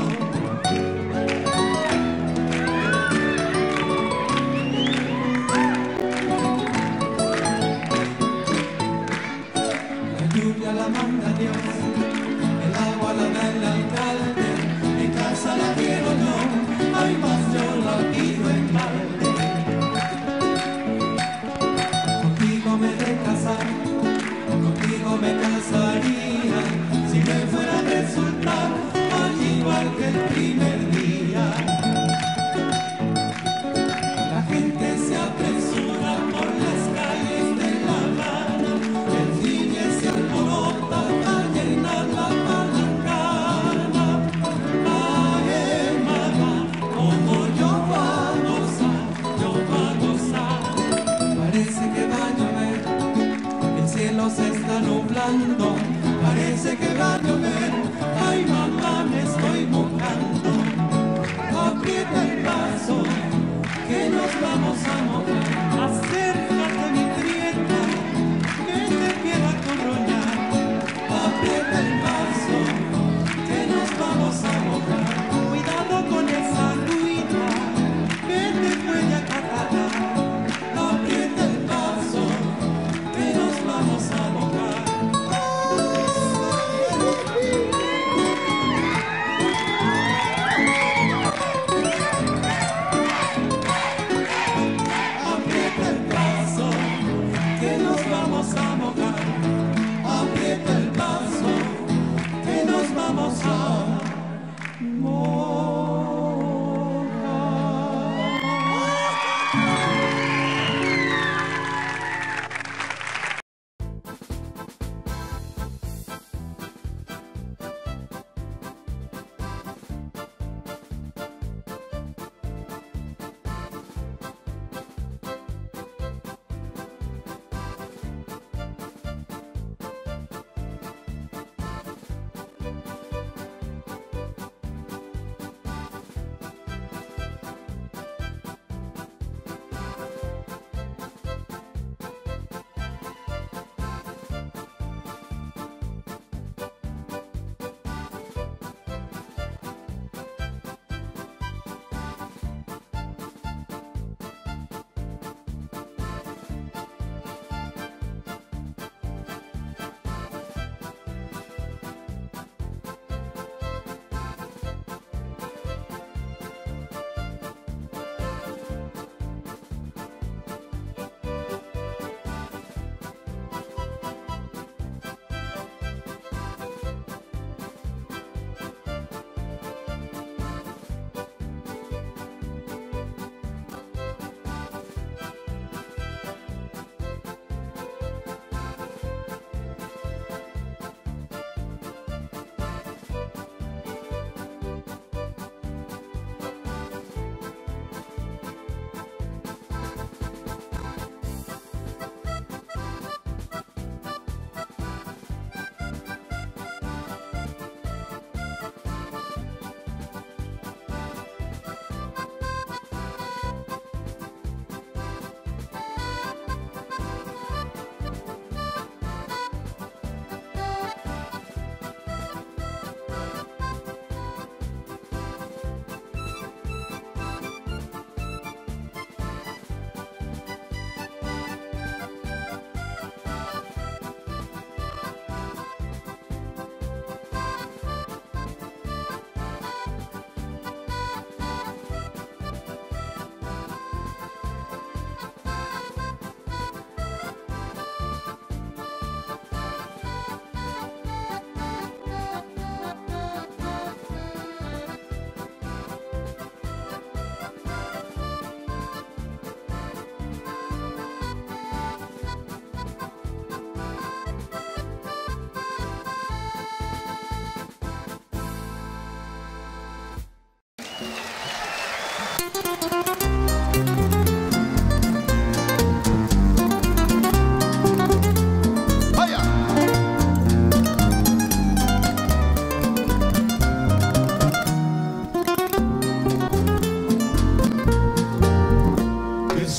La lluvia la manda Dios, el agua la da el alcalde, en casa la quiero yo, ay, más yo la pido en balde. Contigo me de casar, contigo me casaría, si me fuera a resultar ay, igual que el primer día. La gente se apresura por las calles de La Habana, el cine se alborota para llenar la palangana. Ay, mamá, como yo voy a gozar, yo voy a gozar. Parece que va a llover, el cielo se está nublando, parece que va a llover. Ay, mamá, me estoy mojando. Aprieta el paso, que nos vamos a mojar. Acércate, mi prieta, que te quiero acorroñar. Aprieta el paso, que nos vamos a mojar. Cuidado con esa agüita, que te puede acaparar. Aprieta el paso, que nos vamos a mojar.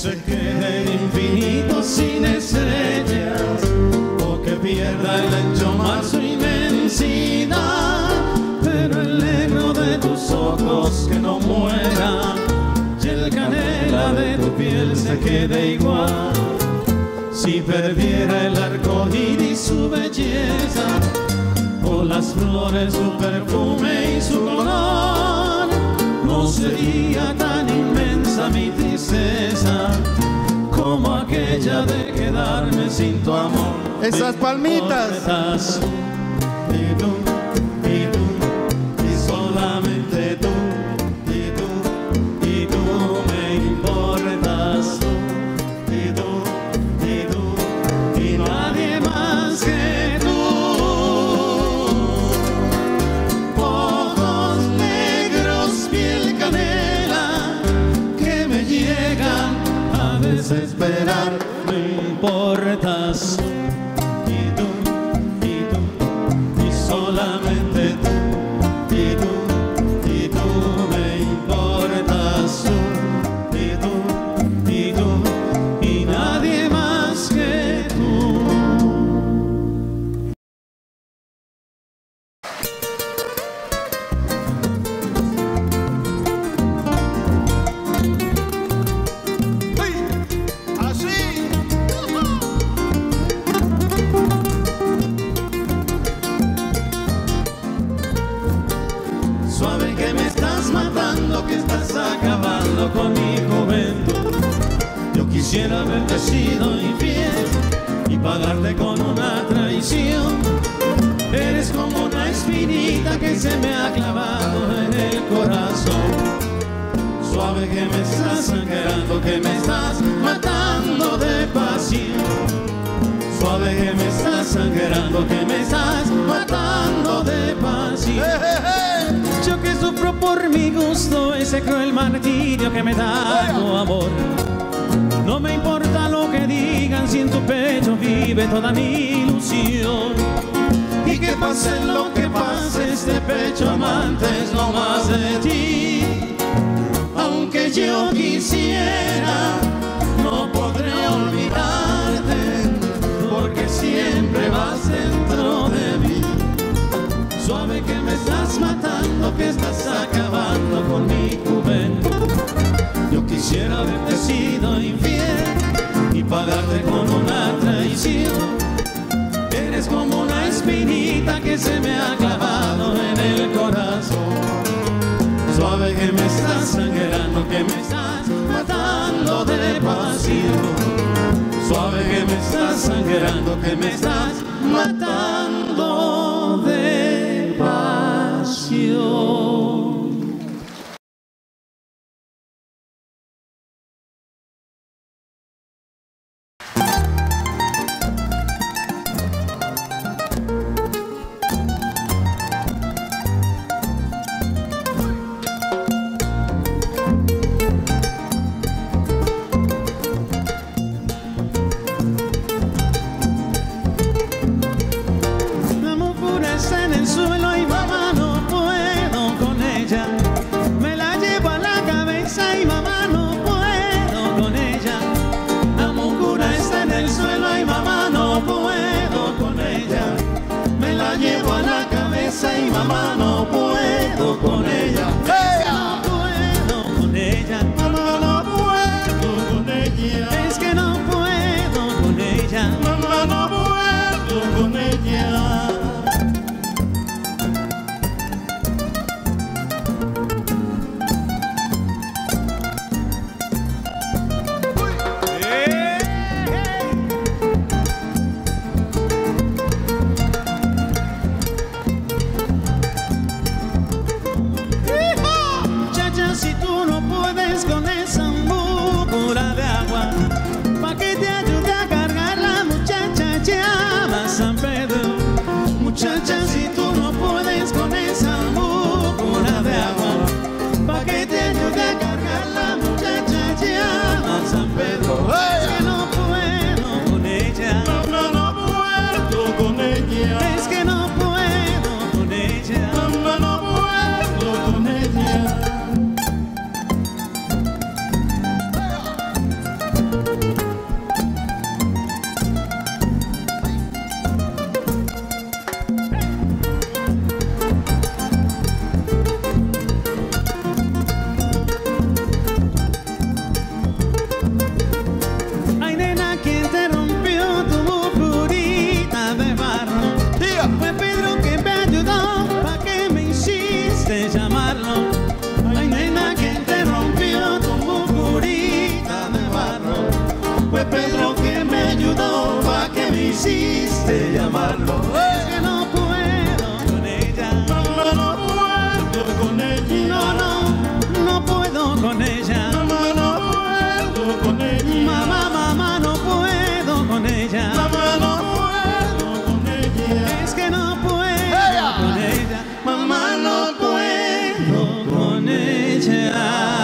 se quede el infinito sin estrellas, o que pierda el ancho mar su inmensidad, pero el negro de tus ojos que no muera, y el canela de tu piel se quede igual. Si perdiera el arco iris su belleza, o las flores su perfume y su color, no sería tan inmensa mi tristeza como aquella de quedarme sin tu amor. Esas palmitas. Y tú, y tú, y solamente tú, y tú, y tú me importas tú, y tú, y tú, y nadie más que tú. Ojos negros, piel canela, que me llegan a desesperar, me importas. Solamente tú, y tú, y tú me importas tú, y tú, y tú, y nadie más que tú. Suave que me estás matando, que estás acabando con mi juventud. Yo quisiera haberte sido infiel y pagarte con una traición. Eres como una espinita que se me ha clavado en el corazón. Suave que me estás sangrando, que me estás matando de pasión. Suave que me estás sangrando, que me estás matando de pasión. Yo que sufro por mi gusto ese cruel martirio que me da tu amor. No me importa lo que digan si en tu pecho vive toda mi ilusión. Y que pase lo que pase, este pecho amante es lo más de ti. Aunque yo quisiera, no podré olvidarte, porque siempre vas dentro de mí. Suave que me estás matando, que estás acabando con mi juventud. Yo quisiera haberte sido infiel y pagarte con una traición. Eres como una espinita que se me ha clavado en el corazón. Suave que me estás sangrando, que me estás matando de pasión. Suave que me estás sangrando, que me estás matando de pasión. Y mamá no puedo con ella, no puedo con ella, mamá no puedo con ella, es que no puedo con ella, mamá no puedo con ella. malo. Es que no puedo con ella. Mamá, no puedo con ella. No, no, no puedo con ella. Mamá, no puedo con ella. Mamá, mamá, no puedo con ella. Mamá, no puedo con ella. Es que no puedo con ella. Mamá, no puedo con ella.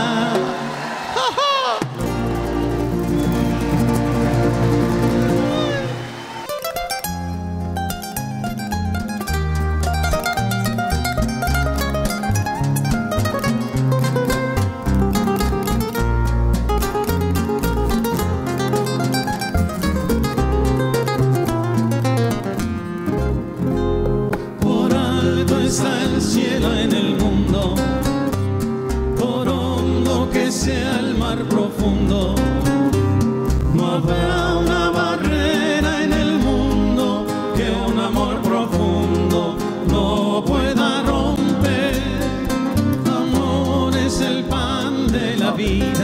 Está el cielo en el mundo, por hondo que sea el mar profundo, no habrá una barrera en el mundo que un amor profundo no pueda romper. Amor es el pan de la vida,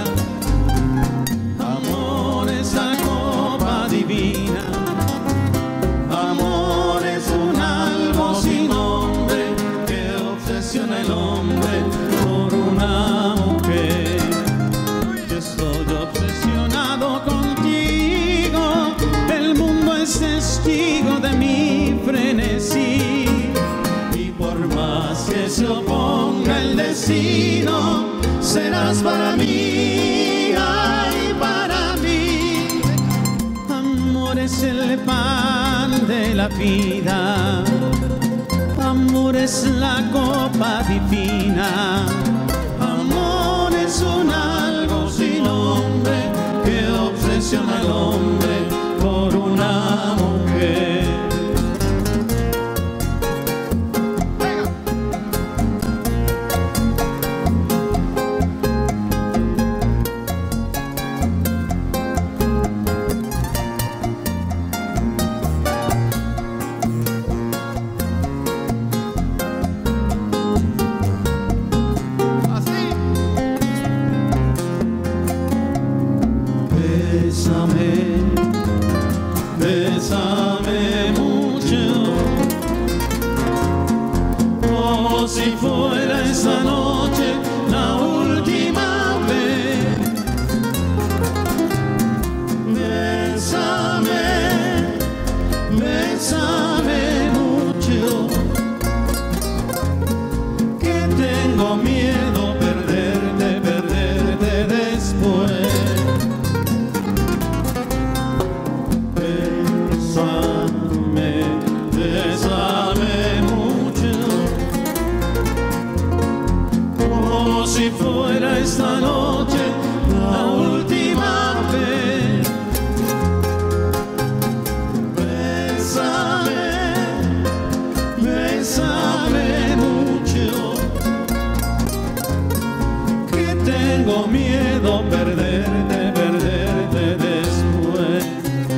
amor es la copa divina, amor es un algo sin nombre, el hombre por una mujer. Yo estoy obsesionado contigo, el mundo es testigo de mi frenesí, y por más que se oponga el destino, serás para mí, ay, para mí. Amor es el pan de la vida, amor es la copa divina, amor es un algo sin nombre que obsesiona al hombre por una mujer. Bésame mucho, como si fuera esta noche la última vez. Bésame, bésame mucho, que tengo miedo perderte, perderte después. Bésame, bésame mucho, como si fuera esta noche la última vez. Bésame, bésame mucho, que tengo miedo perderte, perderte después.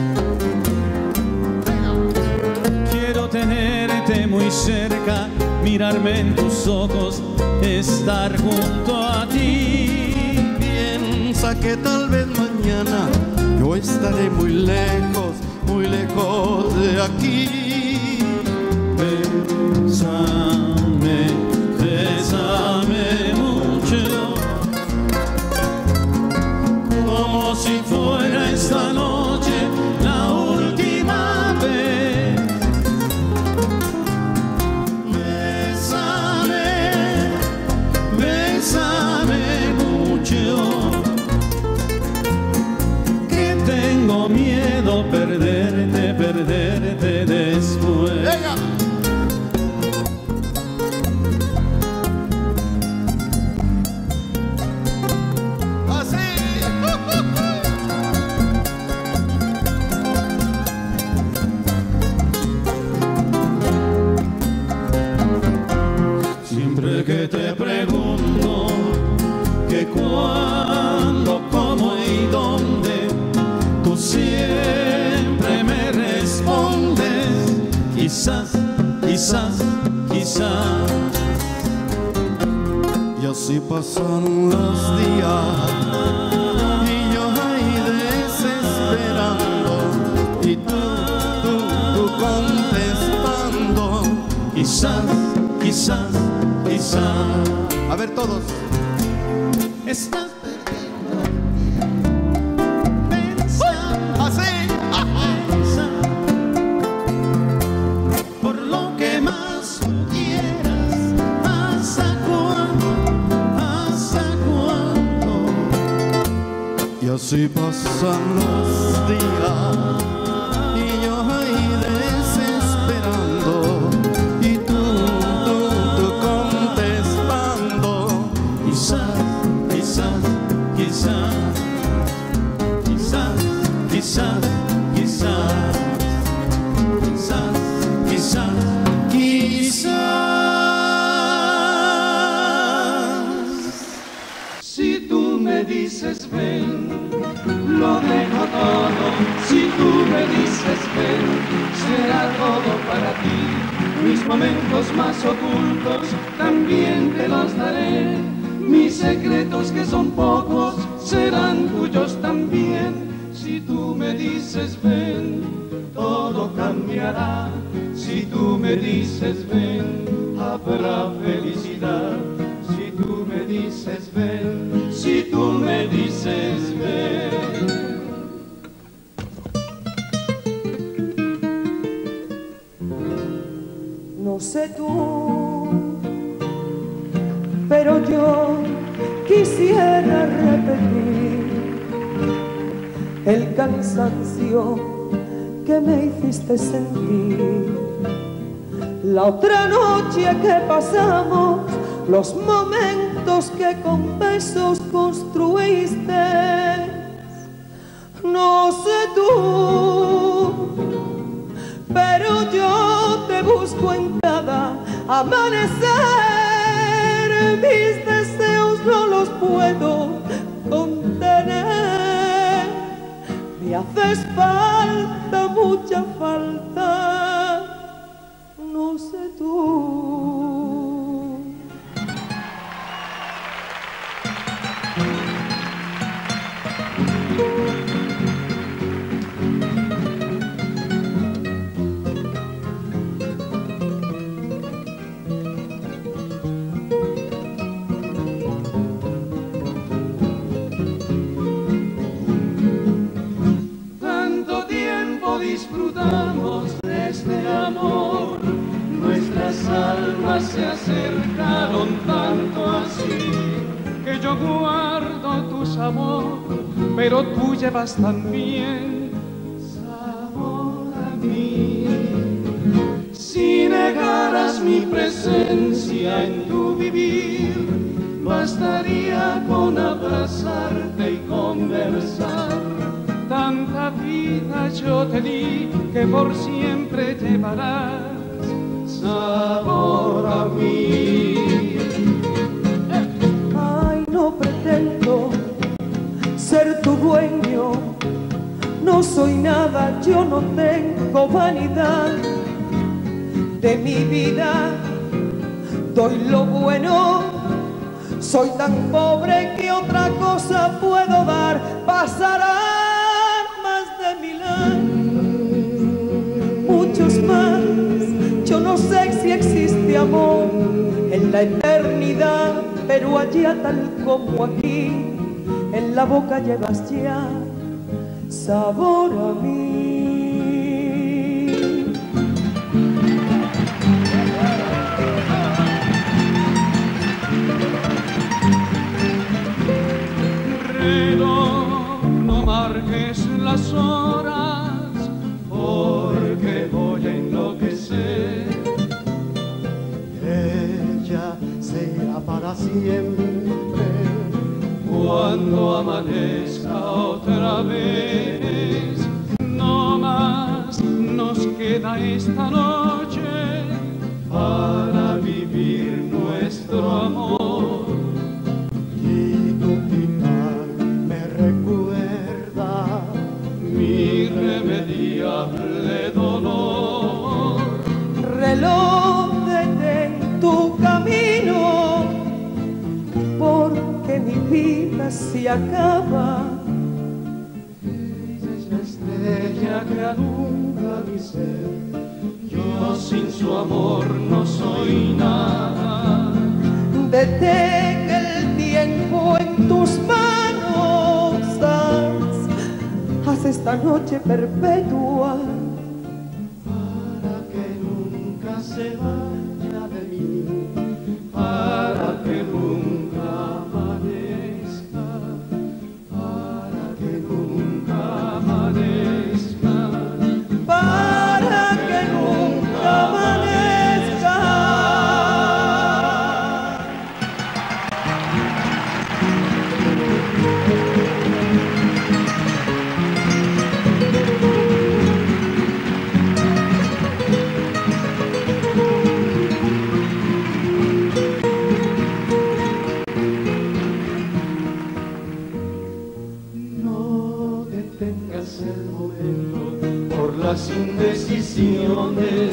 Tenerte muy cerca, mirarme en tus ojos, estar junto a ti. Piensa que tal vez mañana yo estaré muy lejos, muy lejos de aquí. Bésame, bésame mucho, como si fuera esta noche la última vez. Bésame mucho, que tengo miedo perderte, perderte después. ¡Venga! Así. Siempre que te pregunto que cuándo, cómo y dónde, tú siempre me respondes, quizás, quizás, quizás. Y así pasan los días y yo ahí desesperando, y tú, tú, tú contestas. Quizás, quizás, quizás. A ver todos. Estás perdiendo pensando, así, pensando por lo que más tú quieras. ¿Hasta cuándo? ¿Hasta cuándo? Y así pasan los días y yo ahí desesperando y tú, tú, tú contestando. Quizás, quizás, quizás, quizás, quizás, quizás, quizás, quizás, quizás. Si tú me dices ven, lo dejo todo. Si tú me dices ven, será todo para ti. Mis momentos más ocultos también te los daré. Mis secretos que son pocos serán tuyos también. Si tú me dices ven, todo cambiará. Si tú me dices ven, habrá felicidad. Si tú me dices ven, si tú me dices ven. No sé tú, pero yo quisiera repetir el cansancio que me hiciste sentir. La otra noche que pasamos, los momentos que con besos construiste. No sé tú, pero yo te busco en cada amanecer. Mis deseos no los puedo contener. Me haces falta, mucha falta. No sé tú. Tanto tiempo disfrutamos de este amor, nuestras almas se acercaron tanto así, que yo guardo tu sabor, pero tú llevas también sabor a mí. Si negaras mi presencia en tu vivir, bastaría con abrazarte y conversar. Tanta vida yo te di que por siempre llevarás sabor a mí. Ay, no pretendo ser tu dueño, no soy nada, yo no tengo vanidad. De mi vida doy lo bueno, soy tan pobre que otra cosa puedo dar. Pasarán más de mil años, muchos más, yo no sé si existe amor en la eternidad, pero allá tal como aquí, en la boca llevas ya sabor a mí. Reloj, no marques las horas, porque voy a enloquecer. Ella será para siempre cuando amanezca otra vez. No más nos queda esta noche para vivir nuestro amor. Y tu picar me recuerda mi irremediable dolor. Reloj, detén tu camino, porque mi vida se acaba. Ella es la estrella que alumbra mi ser, Yo sin su amor no soy nada. Detén el tiempo en tus manos, haz, haz esta noche perpetua para que nunca se vaya de mí, para que nunca amanezca, para que nunca amanezca, para que nunca amanezca. No detengas el momento por las indecisiones,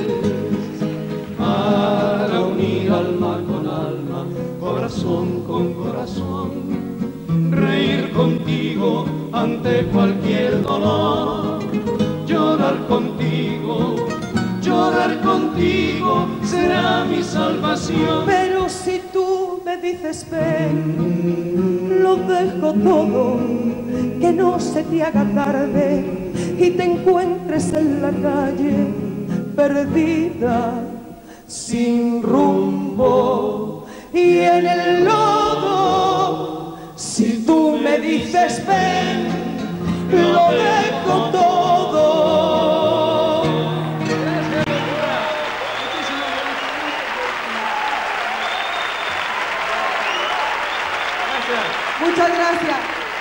para unir alma con alma, corazón con corazón, reír contigo ante cualquier dolor, llorar contigo, llorar contigo será mi salvación. Pero si tú me dices ven, lo dejo todo, que no se te haga tarde y te encuentres en la calle perdida, sin rumbo y en el lodo. Si tú me dices ven, lo dejo todo. Muchas gracias.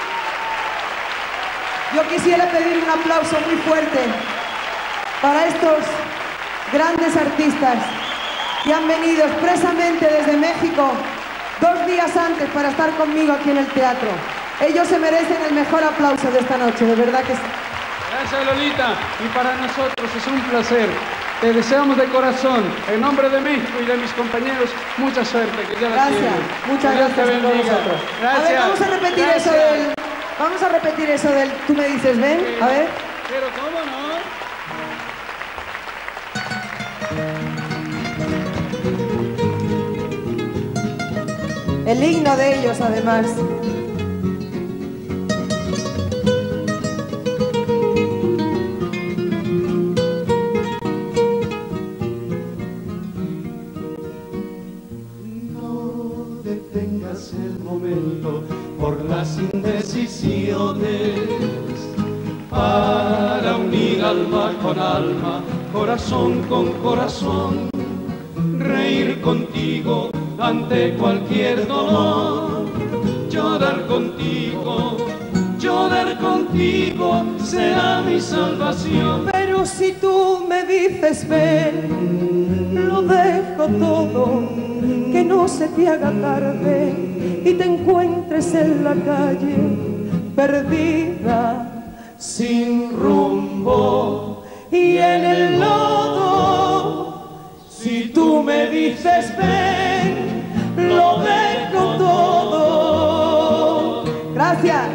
Yo quisiera pedir un aplauso muy fuerte para estos grandes artistas que han venido expresamente desde México dos días antes para estar conmigo aquí en el teatro. Ellos se merecen el mejor aplauso de esta noche, de verdad que sí. Gracias, Lolita, y para nosotros es un placer. Te deseamos de corazón, en nombre de México y de mis compañeros, mucha suerte. Que ya la Gracias, tienes. muchas Que Dios gracias te a todos bendiga. vosotros. Gracias. A ver, vamos a repetir Gracias. eso del... Vamos a repetir eso del... Tú me dices ven, a ver. Pero ¿cómo no? El himno de ellos, además. No detengas el momento por las indecisiones, para unir alma con alma, corazón con corazón, reír contigo ante cualquier dolor, llorar contigo, llorar contigo será mi salvación. Pero si tú me dices ven, lo dejo todo, que no se te haga tarde y te encuentres en la calle perdida, sin rumbo y en el lodo. Si tú me dices ven, lo dejo todo. Gracias.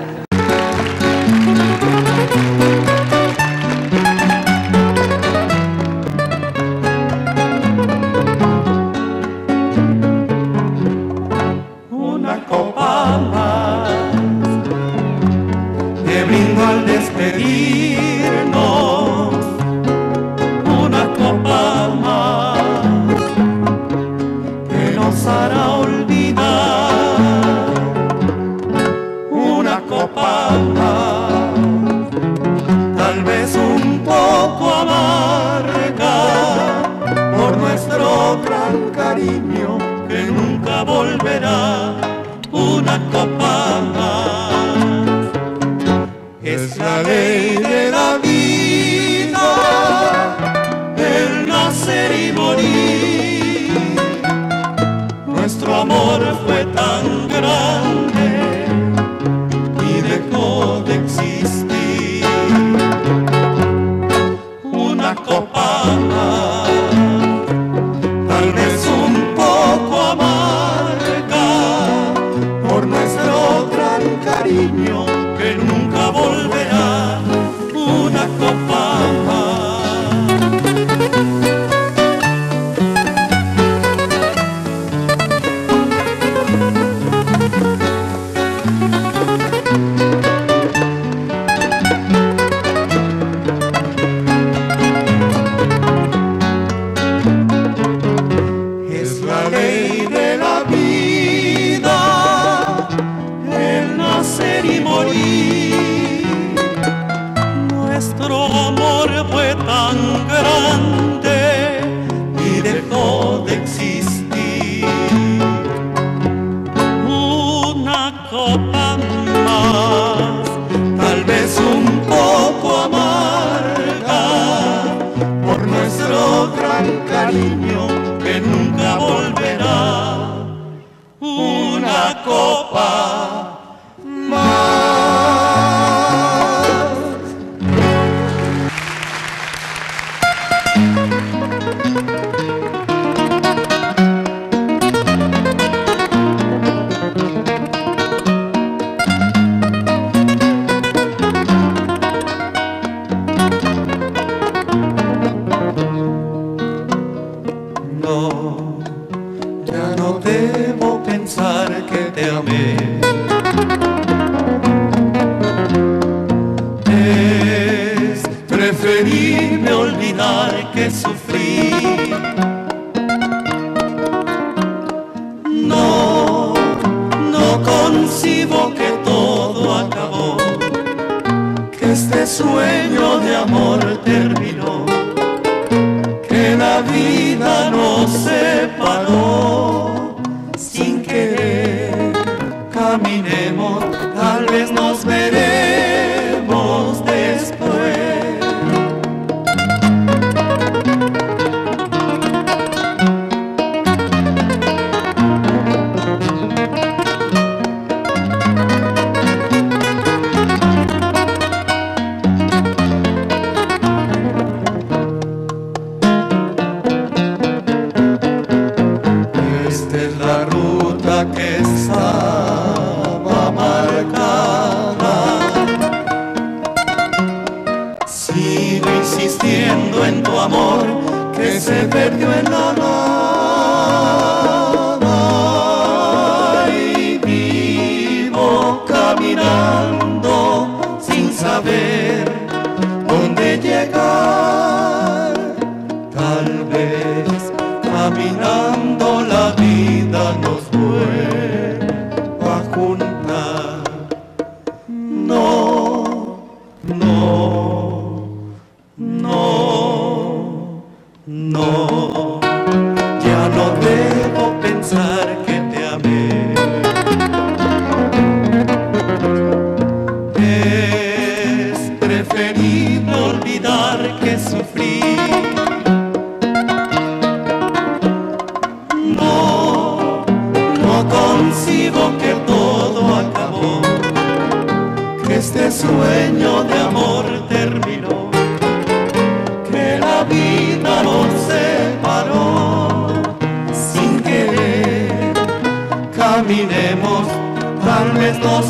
Una copa más te brindo al despedirnos, una copa más que nos hará olvidar, una copa más, tal vez un poco amarga, por nuestro gran cariño que nunca volverá, una copa más. Es la ley de la vida, el nacer y morir. Nuestro amor fue tan grande y dejó de existir. Una copa más, tal vez un poco amarga, por nuestro gran cariño que nunca volverá, morir. Nuestro amor fue tan grande y dejó de existir. Una copa más, tal vez un poco amarga, por nuestro gran cariño que nunca volverá. Una copa más. No, ya no debo pensar que te amé. Es preferible olvidar que sufrir. No, no concibo que todo acabó, que este sueño de amor terminó, que la vida nos separó sin querer. Caminemos, tal vez nos veremos después. Esta es la ruta que estaba marcada. Sigo insistiendo en tu amor que se perdió en la nada, y vivo caminando sin saber dónde llegar. Tal vez caminando la vida nos vuelva a juntar. No, no, no, no. Ya no debo pensar que te amé. Es preferible olvidar que sufrir. No, no concibo que todo acabó, que este sueño de amor terminó, que la vida nos separó sin querer. Caminemos, tal vez nos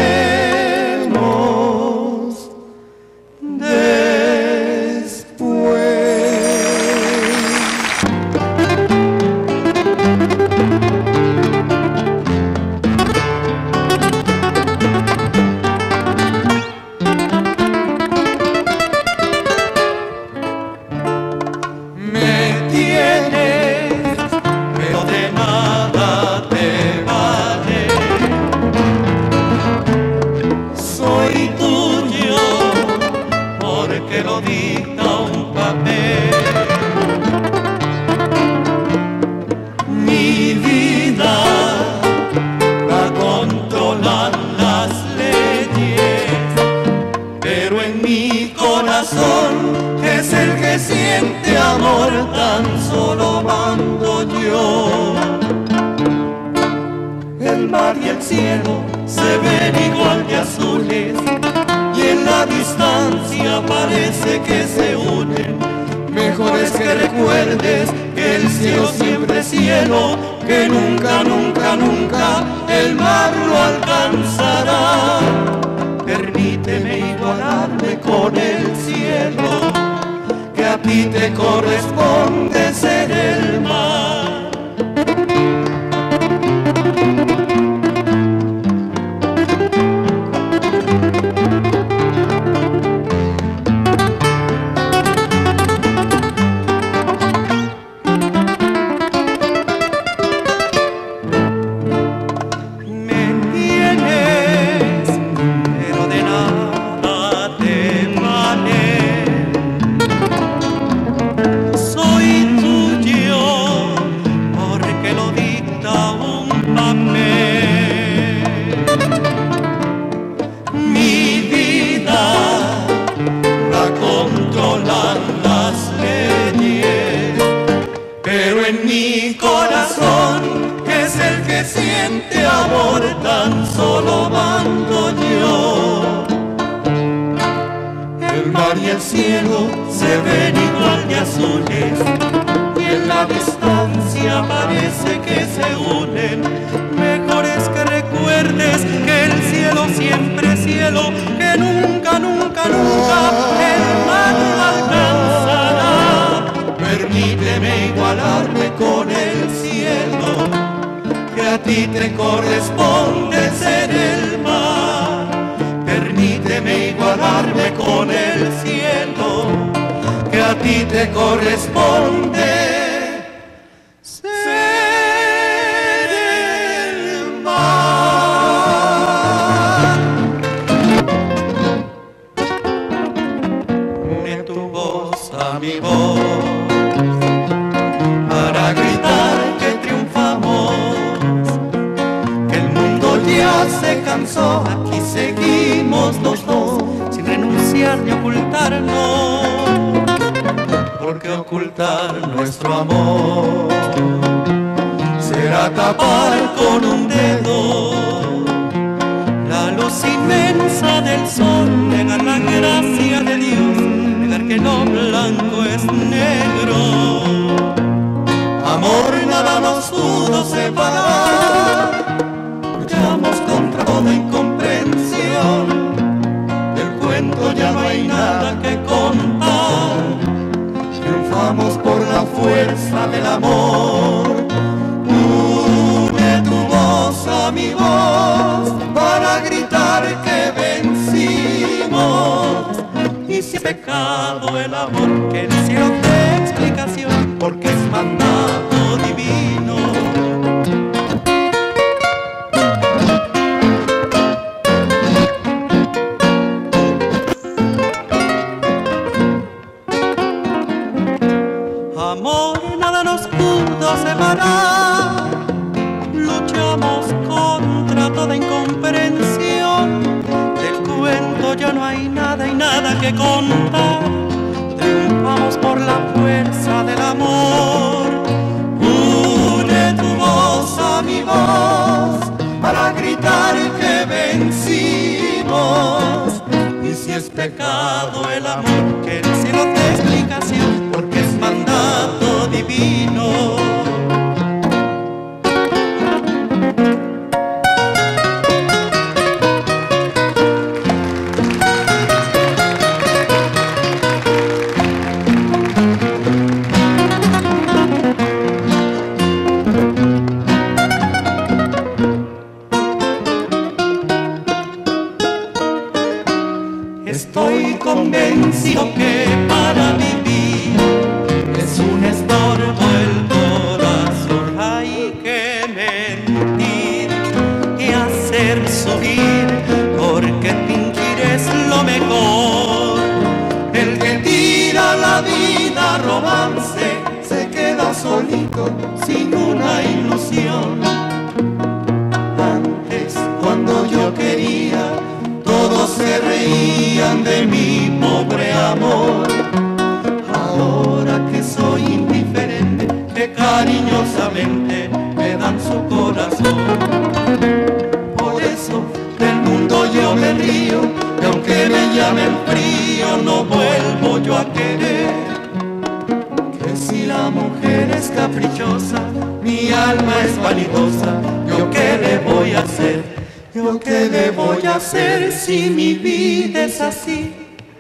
veremos después. Me tienes, pero de nada te vale. Soy tuyo porque lo dicta un papel. Mi vida la controlan las leyes, pero en mi corazón, que es el que siente amor, tan solo mando yo. El mar y el cielo se ven igual de azules, y en la distancia parece que se unen. Mejor es que recuerdes que el cielo siempre es cielo, que nunca, nunca, nunca el mar lo alcanzará. Permíteme igualarme con el cielo, que a ti te corresponde ser el mar. Me tienes, solo mando yo. El mar y el cielo se ven igual de azules, y en la distancia parece que se unen. Mejor es que recuerdes que el cielo siempre es cielo, que nunca, nunca, nunca el mar alcanzará. Permíteme igualarme con el cielo, que a ti te corresponde ser el mar. Permíteme igualarme con el cielo, que a ti te corresponde ser el mar. Une tu voz a mi voz para gritar que triunfamos, que el mundo ya se cansó, aquí seguimos los dos, sin renunciar ni ocultarnos, porque ocultar nuestro amor será tapar con un dedo la luz inmensa del sol, negar la gracia de Dios, negar que lo blanco es negro. Amor, nada nos pudo separar, luchamos contra toda incomprensión, del cuento ya no hay nada que contar, triunfamos por la fuerza del amor. Une tu voz a mi voz para gritar que vencimos, y si es pecado el amor, que el cielo dé explicación, porque es mandato divino. Amor, nada nos pudo separar, luchamos contra toda incomprensión, del cuento ya no hay nada y nada que contar, triunfamos por la fuerza del amor. Une tu voz a mi voz para gritar que vencimos, y si es pecado el amor, que el cielo dé explicación, porque es mandato divino. Estoy convencido que para vivir es un estorbo el corazón. Hay que mentir y hacer subir, porque fingir es lo mejor. El que tira la vida a romance se queda solito sin una ilusión. Antes, cuando yo quería, todos se reían de mi pobre amor. Ahora que soy indiferente, que cariñosamente me dan su corazón. Por eso del mundo yo me río, y aunque me llamen frío, no vuelvo yo a querer. Que si la mujer es caprichosa, mi alma es vanidosa, ¿yo qué le voy a hacer? ¿Yo qué le voy a hacer si mi vida es así?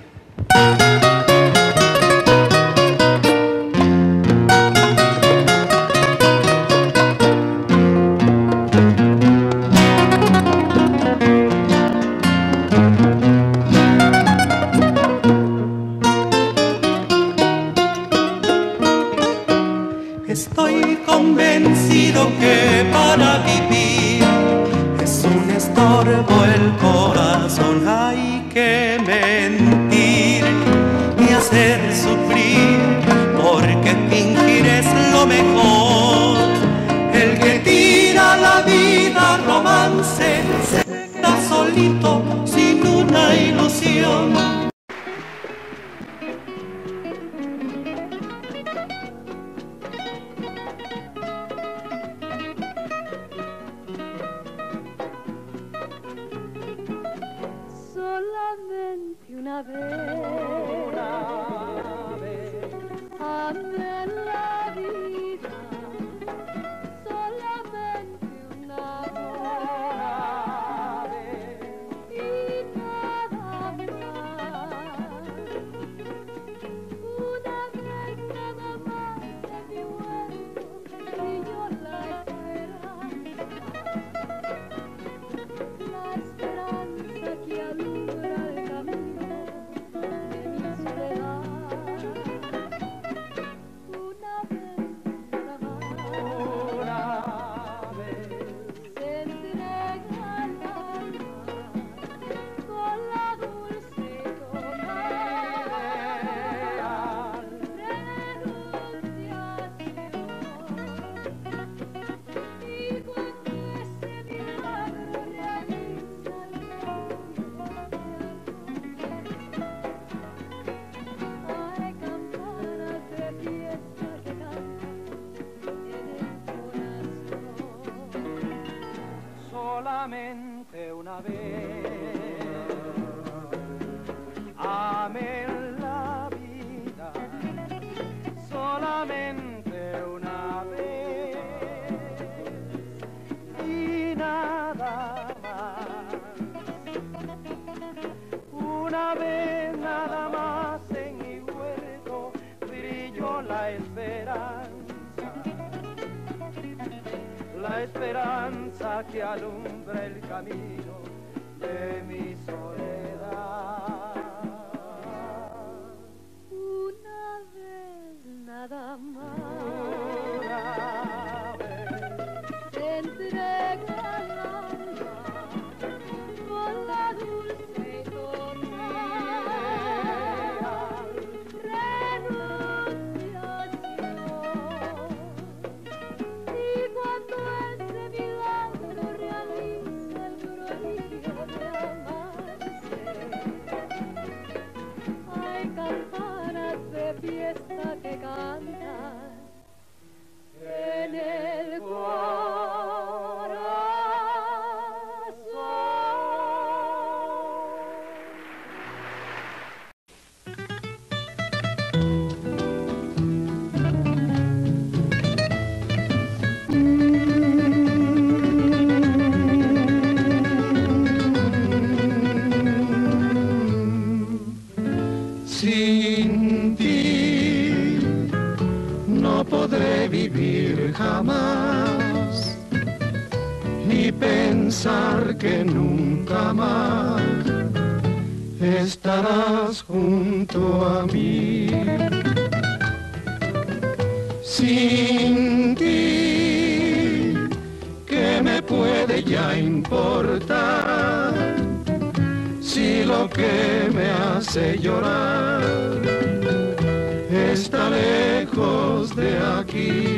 Estoy convencido que para vivir es un estorbo el corazón. Hay que mentir y hacer sufrir, porque fingir es lo mejor. El que tira la vida a romance se queda solito sin una ilusión. solamente una vez, una vez, amé la vida, solamente una vez, y nada más, una vez nada más de mi huerto brilló la esperanza, la esperanza que alumbra el camino de mi soledad. Una vez nada más, una vez, se entrega el alma con la dulce tonal renunciación. Y cuando ese milagro realiza el cambio hay campanas de fiesta que cantan en el corazón. solamente una vez, amé la vida, solamente una vez, y nada más, una vez nada más en mi huerto brilló la esperanza, la esperanza que alumbra el camino de mi soledad. Una vez nada más, Una vez, se entrega el alma con la dulce y total renunciación. Y cuando ese milagro realiza el prodigio de amarse, hay campanas de fiesta que cantan en el Sin ti no podré vivir jamás, ni pensar que nunca más estarás junto a mí. Sin ti, ¿qué me puede ya importar? Si lo que me hace llorar está lejos de aquí.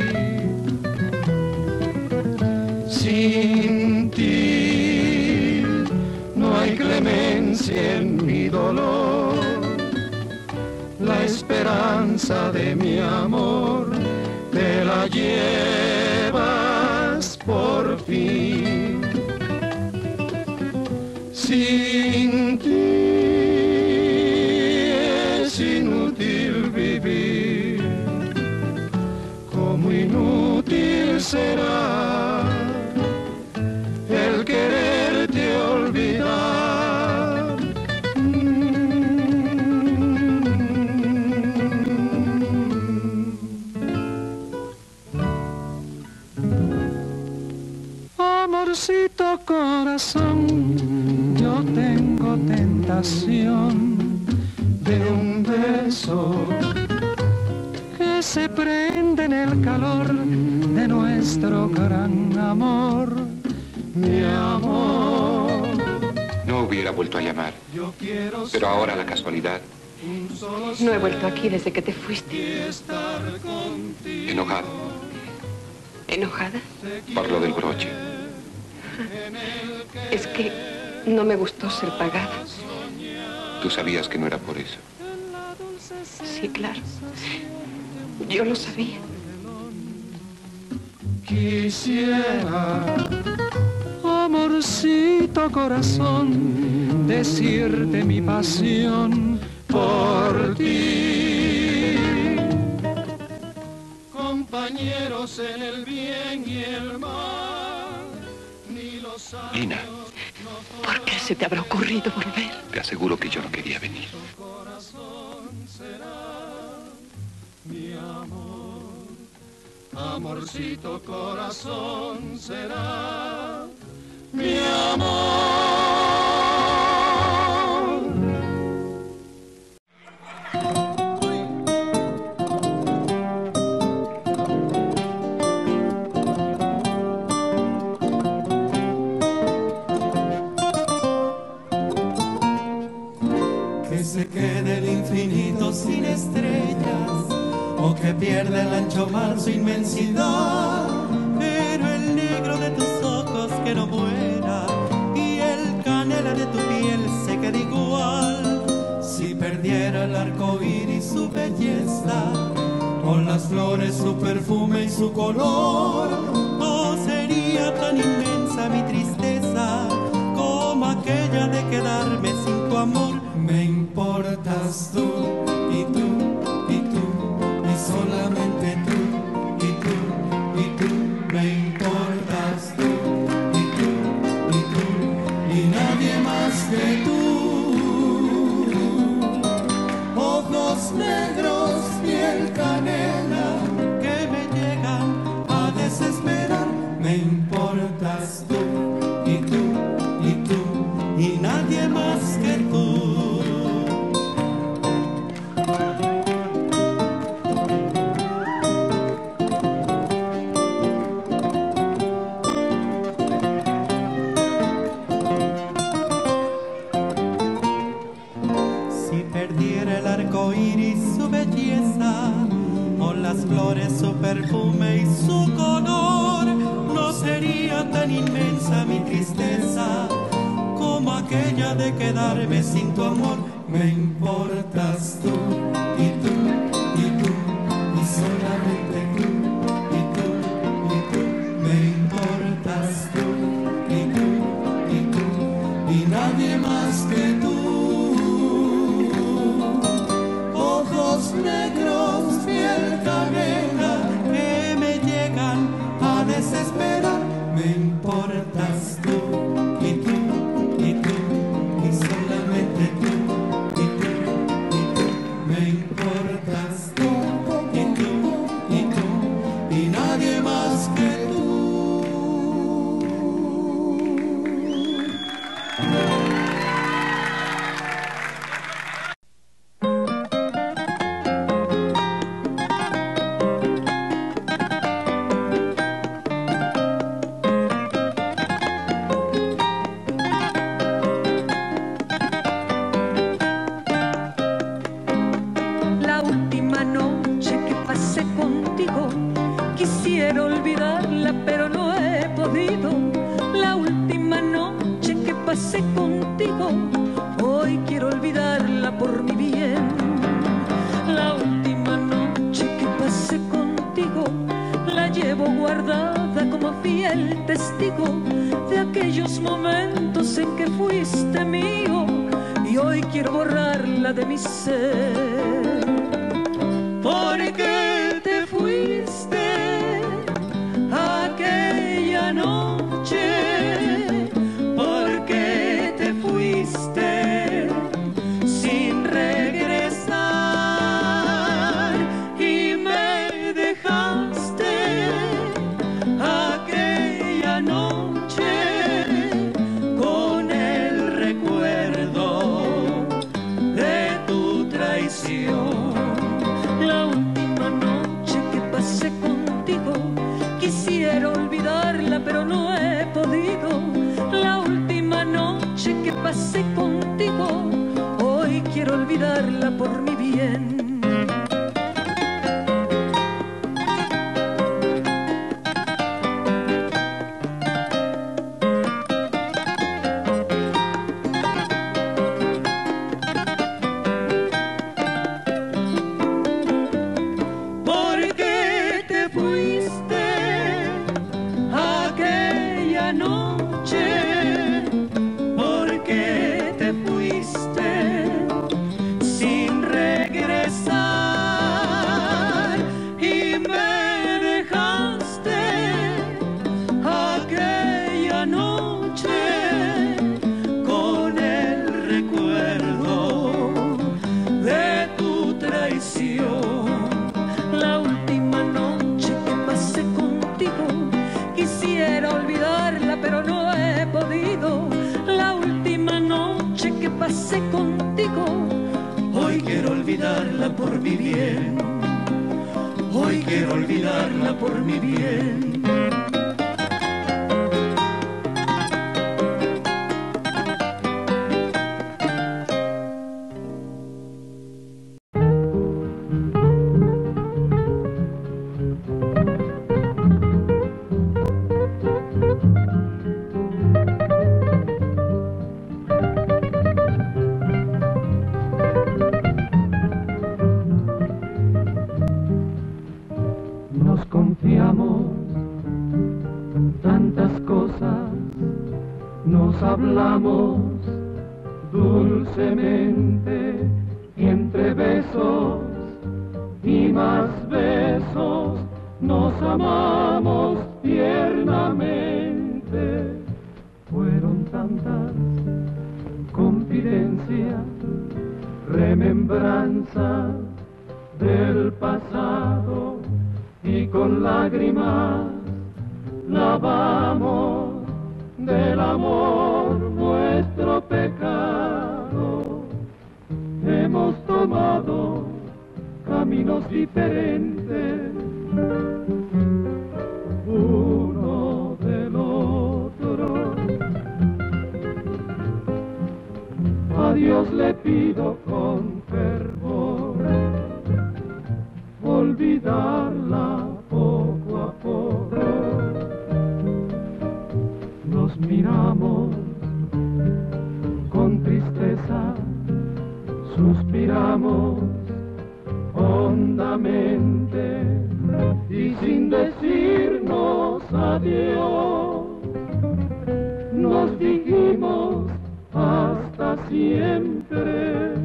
Sin ti no hay clemencia en mi dolor. La esperanza de mi amor te la llevas por fin. Sin ti es inútil vivir, como inútil será el quererte olvidar. Amorcito corazón, yo tengo tentación de un beso que se prende en el calor de nuestro gran amor, mi amor. No hubiera vuelto a llamar, pero ahora la casualidad. No he vuelto aquí desde que te fuiste. Enojado ¿Enojada? por lo del broche. Es que no me gustó ser pagada. Tú sabías que no era por eso. Sí, claro. Yo lo sabía. Quisiera, amor Amorcito corazón, decirte mi pasión por ti. Compañeros en el bien y el mal, ni los años. Lina, ¿Por qué se te habrá ocurrido volver? te aseguro que yo no quería venir. Mi amor, amorcito corazón será mi amor. Que se quede el infinito sin estrellas, o que pierda el ancho mar su inmensidad, pero el negro de tus ojos que no muera y el canela de tu piel se quede igual. Si perdiera el arco iris su belleza, o las flores su perfume y su color, no sería tan inmensa mi tristeza como aquella de quedarme sin tu amor. Me importas tú y tú y tú y solamente tú y tú y tú. Me importas tú y tú y tú y nadie más que tú. Ojos negros, piel canela que me llegan a desesperar. Me importas tú y tú y tú y nadie más que tú. Si perdiera el arco iris su belleza, o las flores su perfume y su color, no sería tan inmensa mi tristeza como aquella de quedarme sin tu amor. Me importas tú y tú y tú y solamente tú y tú y tú. Me importas tú y tú y tú y nadie más que tú. Ojos negros, piel canela que me llegan a desesperar. Me importas tú y tú y tú y solamente tú y tú y tú. Me importas tú y tú y tú y nadie más que tú. La última noche que pasé contigo, quisiera olvidarla pero no he podido. La última noche que pasé contigo, hoy quiero olvidarla por mi bien. La última noche que pasé contigo, la llevo guardada como fiel testigo de aquellos momentos en que fuiste mío, y hoy quiero borrarla de mi ser. Porque te fuiste aquella noche, porque te fuiste sin regresar y me dejaste aquella noche con el recuerdo de tu traición. La última noche que pasé contigo, quisiera olvidarla pero no he podido. La última noche que pasé contigo, hoy quiero olvidarla por mi bien. Porque te fuiste aquella noche ilusión. La última noche que pasé contigo, quisiera olvidarla pero no he podido. La última noche que pasé contigo, hoy quiero olvidarla por mi bien. Hoy quiero olvidarla por mi bien. Hablamos dulcemente y entre besos y más besos nos amamos tiernamente. Fueron tantas confidencias, remembranzas del pasado y con lágrimas lavamos del amor nuestro pecado. Hemos tomado caminos diferentes, uno del otro. A Dios le pido con fervor olvidarla poco a poco. Nos miramos con tristeza, suspiramos hondamente y sin decirnos adiós, nos dijimos hasta siempre.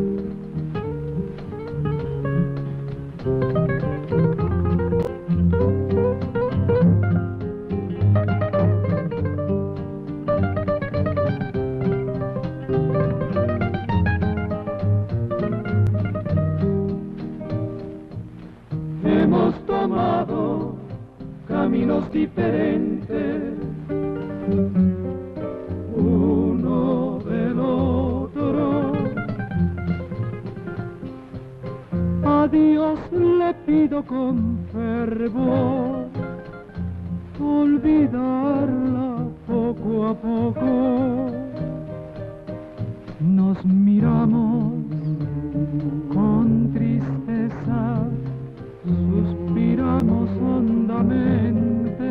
Hemos tomado caminos diferentes, uno del otro. A Dios le pido con fervor olvidarla poco a poco. Nos miramos con tristeza, suspiramos hondamente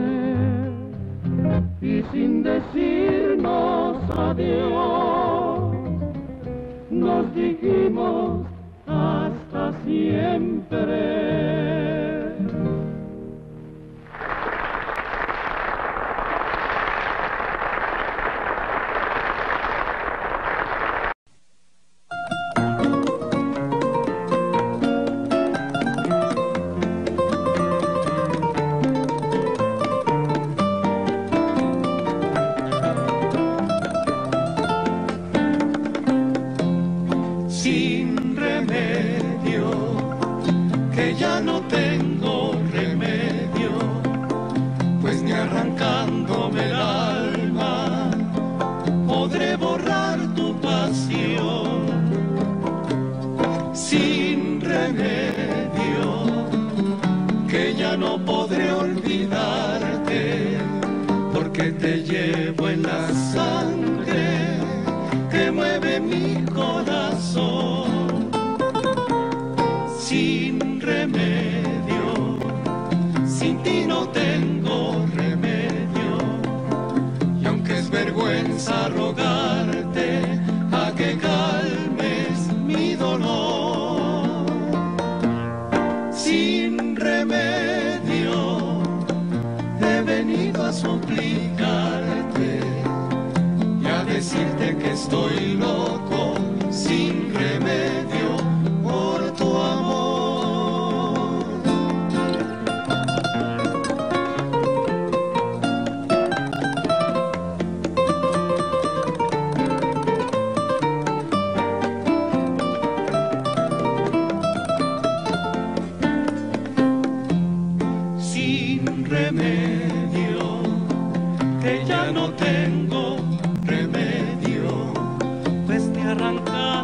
y sin decirnos adiós, nos dijimos hasta siempre. Sin remedio, que ya no tengo remedio, pues ni arrancándome el alma podré borrar tu pasión. Sin remedio, que ya no podré olvidarte, porque te llevo en la sangre que mueve mi corazón. Sin remedio, sin ti no tengo remedio, y aunque es vergüenza rogarte a que calmes mi dolor,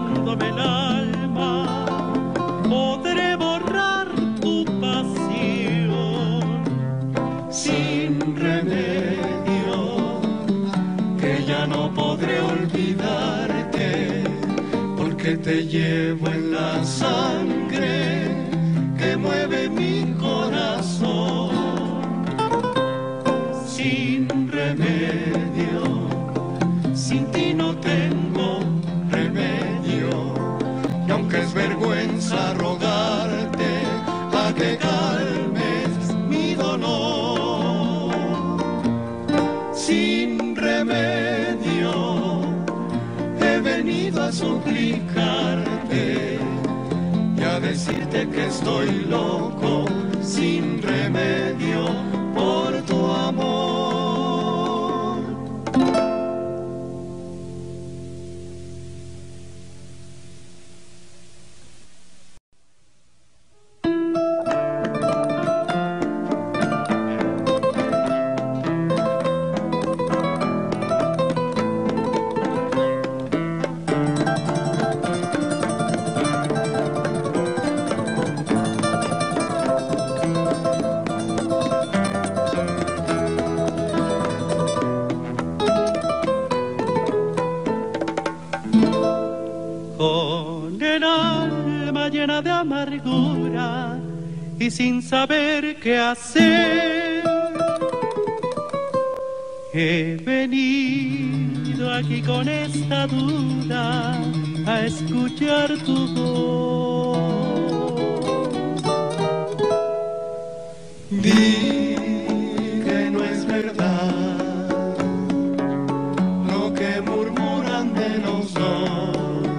quitándome el alma, podré borrar tu pasión sin remedio, que ya no podré olvidarte, porque te llevo en la sangre que mueve mi corazón. Sin remedio, sin ti no tengo remedio, y aunque es vergüenza rogarte a que calmes mi dolor, sin remedio he venido a suplicarte y a decirte que estoy loco, sin remedio por tu amor. De amargura y sin saber qué hacer, he venido aquí con esta duda a escuchar tu voz. Di que no es verdad lo que murmuran de los dos.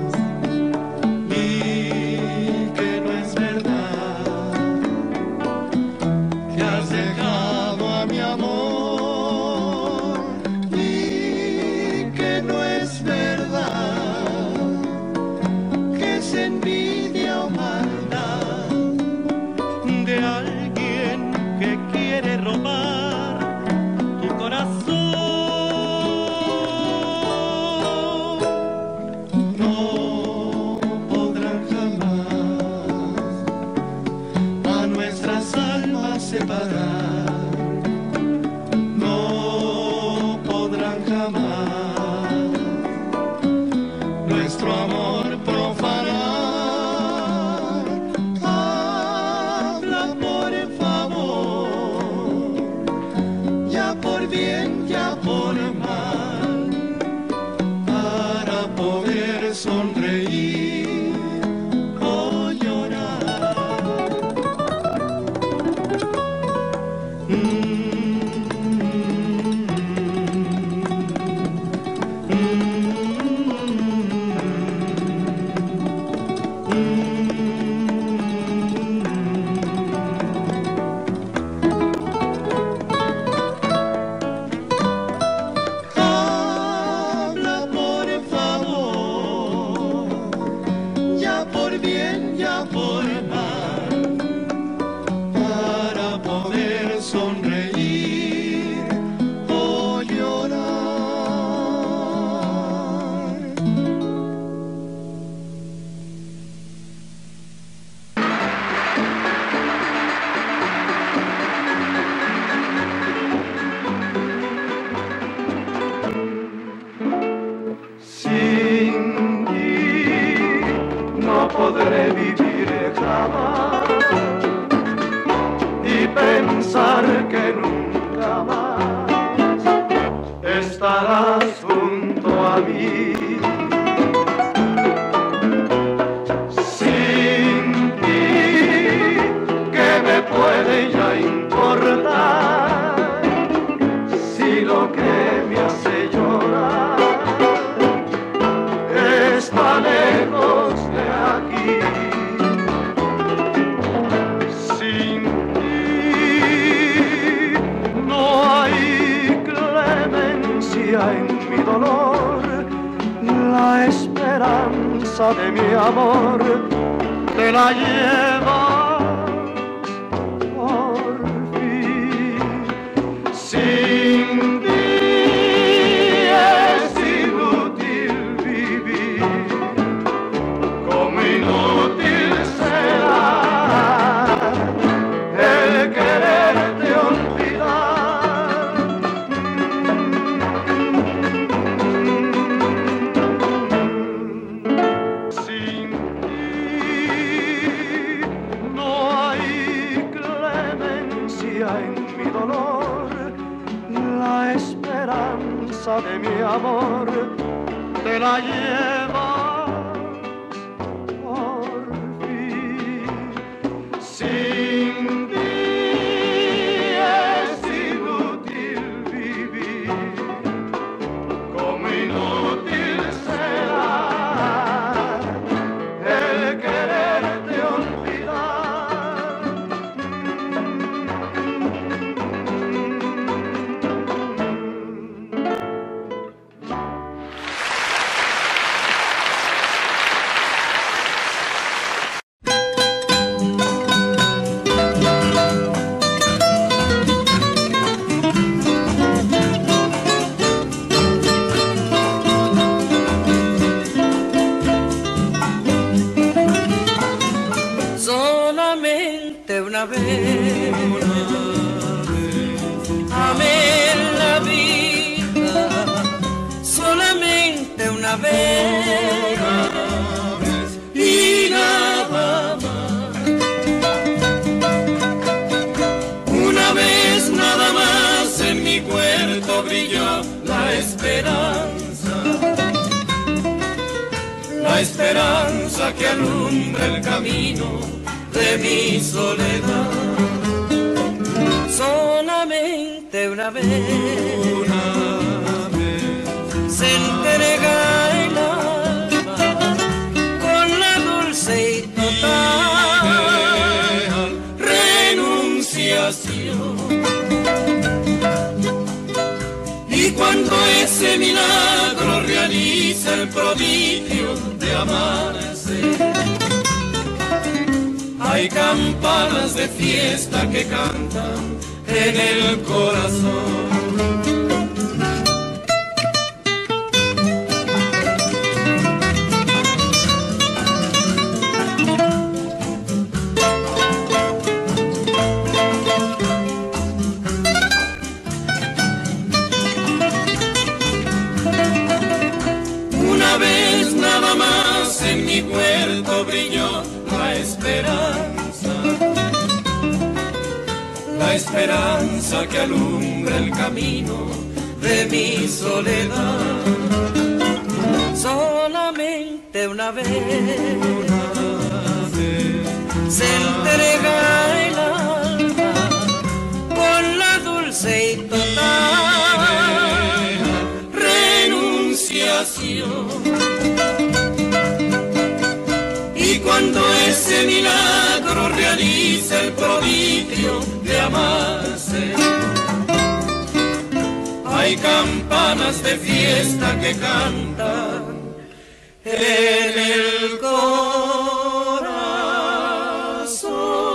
De mi amor te la llevas por fin. Sin ti es inútil vivir, inútil será el quererte olvidar. Sin ti no hay clemencia en mi dolor, la esperanza de mi amor te la llevas por fin. Sin ti es inútil vivir, como inútil será el quererte olvidar. Solamente una vez, amé la vida, solamente una vez y nada más. Una vez nada más en mi puerto brilló la esperanza, la esperanza que alumbra el camino de mi soledad. Solamente una vez, una vez se entrega el alma con la dulce y total renunciación. Y cuando ese milagro realiza el prodigio de amarse, hay campanas de fiesta que cantan en el corazón. Una vez nada más en mi puerto brilló la esperanza, la esperanza que alumbra el camino de mi soledad. Solamente una vez, una vez se entrega el alma con la dulce y total renunciación. Y cuando ese milagro realiza el prodigio de amarse, hay campanas de fiesta que cantan en el corazón.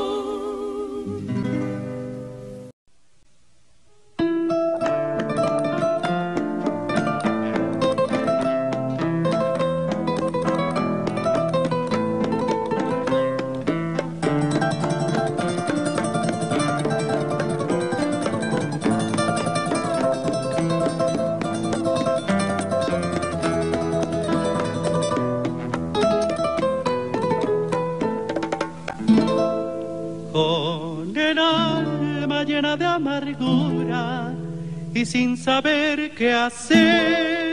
Con el alma llena de amargura y sin saber qué hacer,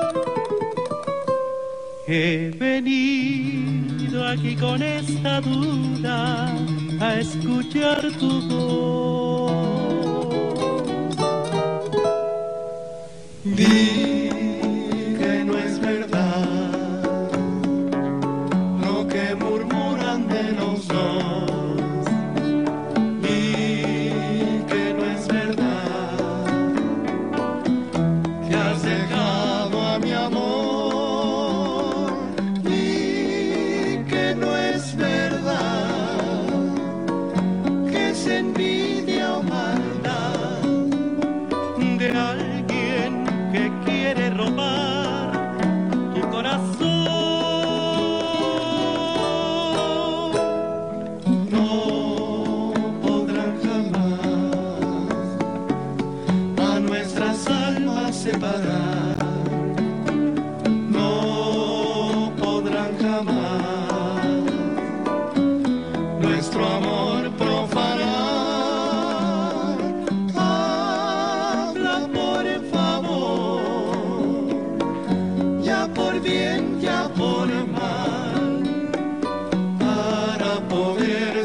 he venido aquí con esta duda a escuchar tu voz. Di que no es verdad lo que murmuran de los dos. De alguien que quiere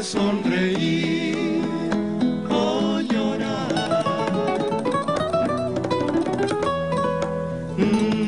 sonreír o llorar. Mm.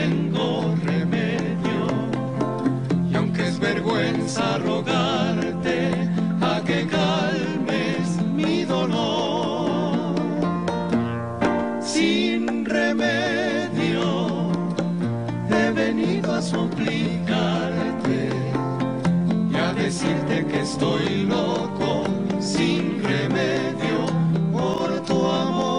vergüenza rogarte estoy loco, sin remedio, por tu amor.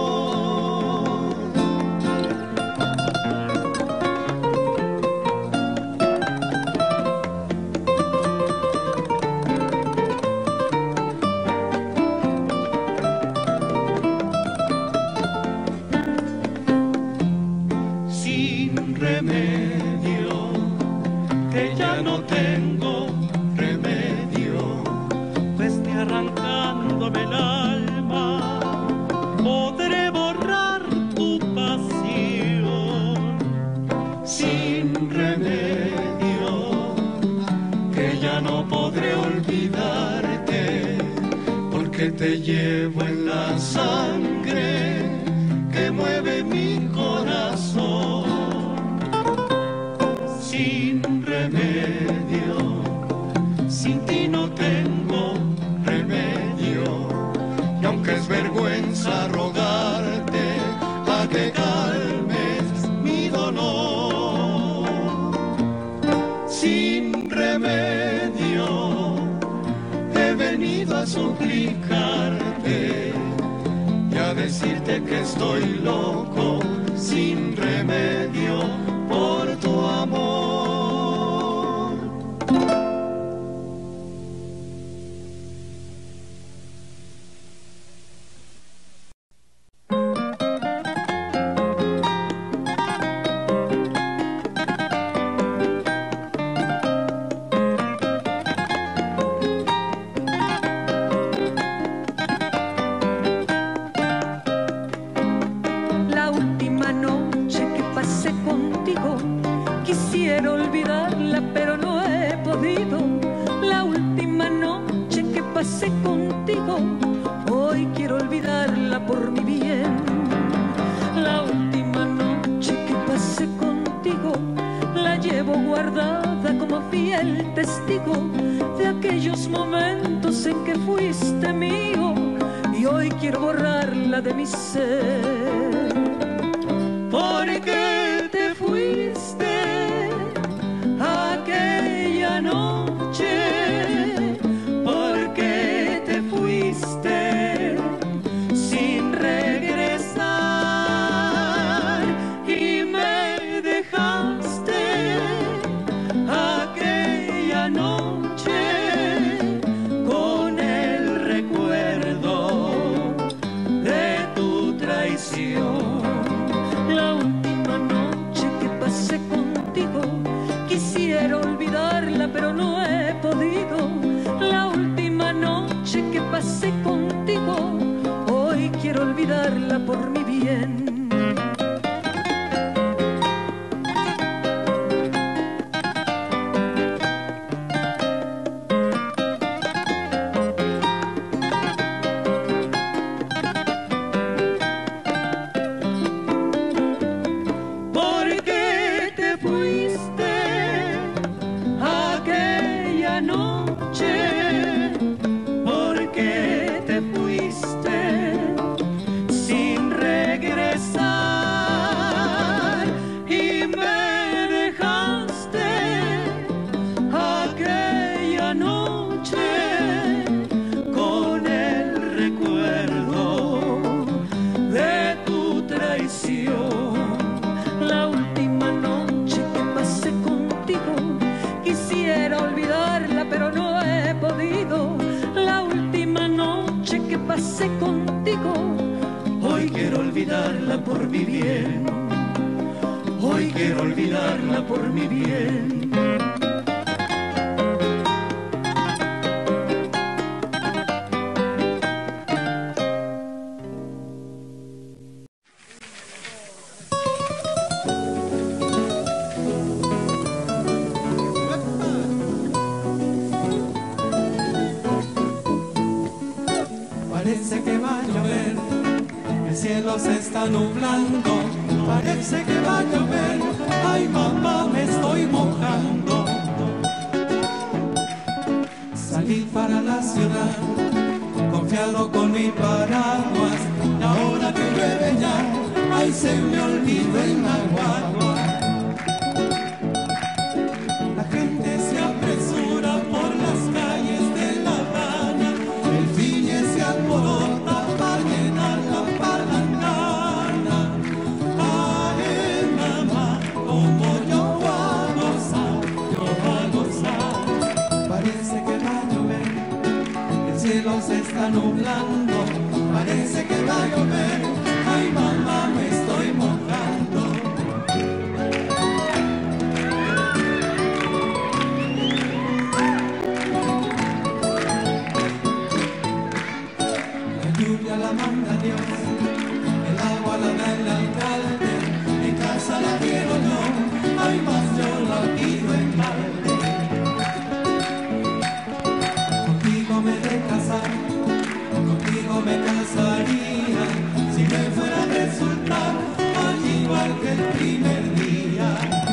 Remedio, que ya no tengo remedio, pues ni arrancándome el alma podré borrar tu pasión. Sin remedio, que ya no podré olvidarte, porque te llevo en la sangre que mueve mi corazón. Sin remedio, sin ti no tengo remedio, y aunque es vergüenza rogarte a que calmes mi dolor, sin remedio he venido a suplicarte y a decirte que estoy loco, sin remedio, por tu amor. La última noche que pasé contigo, quisiera olvidarla pero no he podido. La última noche que pasé contigo, hoy quiero olvidarla por mi bien. La última noche que pasé contigo, la llevo guardada como fiel testigo de aquellos momentos en que fuiste mío, y hoy quiero borrarla de mi ser. Porque te fuiste aquella noche, porque te fuiste sin regresar y me dejaste aquella noche con el recuerdo de tu traición. La última noche que pasé contigo, quisiera olvidarla pero no he podido. La última noche que pasé contigo, hoy quiero olvidarla por mi bien. Porque te fuiste aquella noche, porque te fuiste sin regresar y me dejaste aquella noche con el recuerdo de tu traición. La última noche que pasé contigo, quisiera olvidarla pero no he podido. La última noche que pasé contigo, hoy quiero olvidarla por mi bien. Hoy quiero olvidarla por mi bien. Parece que va a llover, el cielo se está nublando. Parece que va a llover, ay mamá me estoy mojando. Salí para la ciudad, confiado con mi paraguas, y ahora que llueve ya, ay se me olvidó el agua. La gente se apresura por las calles de La está nublando, parece que va a llover. Ay, mamá, me estoy mojando. La lluvia la manda Dios, el agua la da el alcalde, en casa la quiero yo, ay, más yo la pido en balde. Contigo me de casar, contigo me casaría, si me fuera a resultar al igual que el primer día.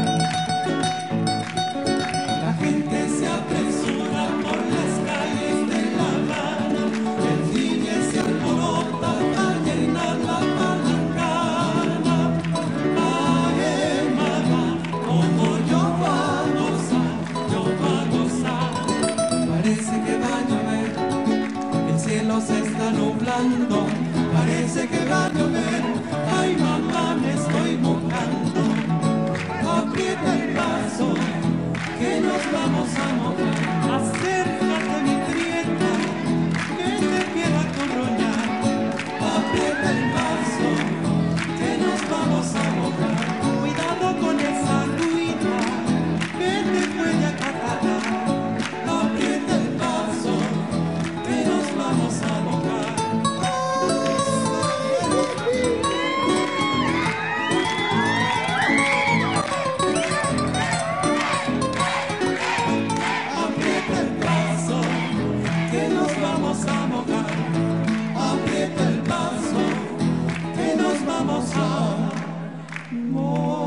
La gente se apresura por las calles de La Habana, el cine se alborota a llenar la palancana. Ay, mamá, como yo va a gozar, yo va a gozar. Parece que va a llover, el cielo se está nublando, parece que va a llover. Ay, mamá, me estoy mojando. Aprieta el paso, que nos vamos a mojar. Acércate, mi prieta, que te quiero acorroñar. Aprieta el paso, que nos vamos a mojar. Cuidado con esa agüita, que te puede acaparar. Aprieta el paso, que nos vamos a mojar. Aprieta el paso, que nos vamos a mojar. Aprieta el paso, que nos vamos a mojar.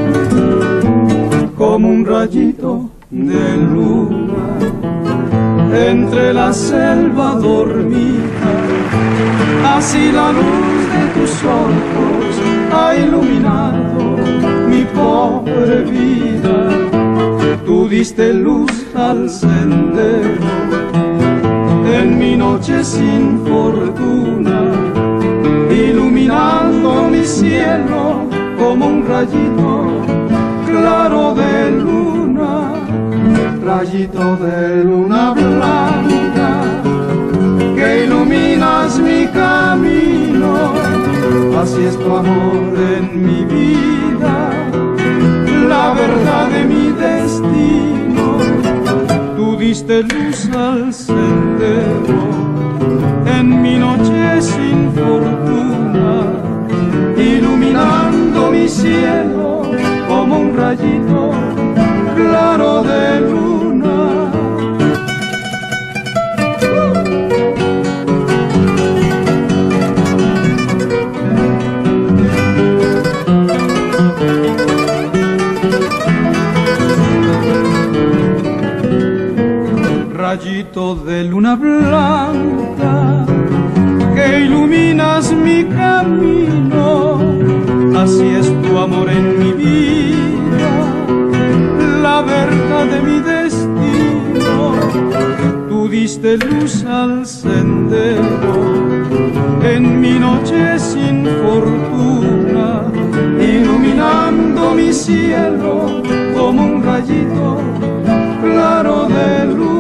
rayito de luna entre la selva dormida. Así la luz de tus ojos ha iluminado mi pobre vida. Tú diste luz al sendero en mi noche sin fortuna, iluminando mi cielo como un rayito claro de luna, rayito de luna blanca que iluminas mi camino. Así es tu amor en mi vida, la verdad de mi destino. Tú diste luz al sendero en mi noche sin fortuna, iluminando mi cielo como un rayito claro de luna. Rayito de luna blanca que iluminas mi camino, así es tu amor en mi vida, la verdad de mi destino. Tú diste luz al sendero en mi noche sin fortuna, iluminando mi cielo como un rayito claro de luna.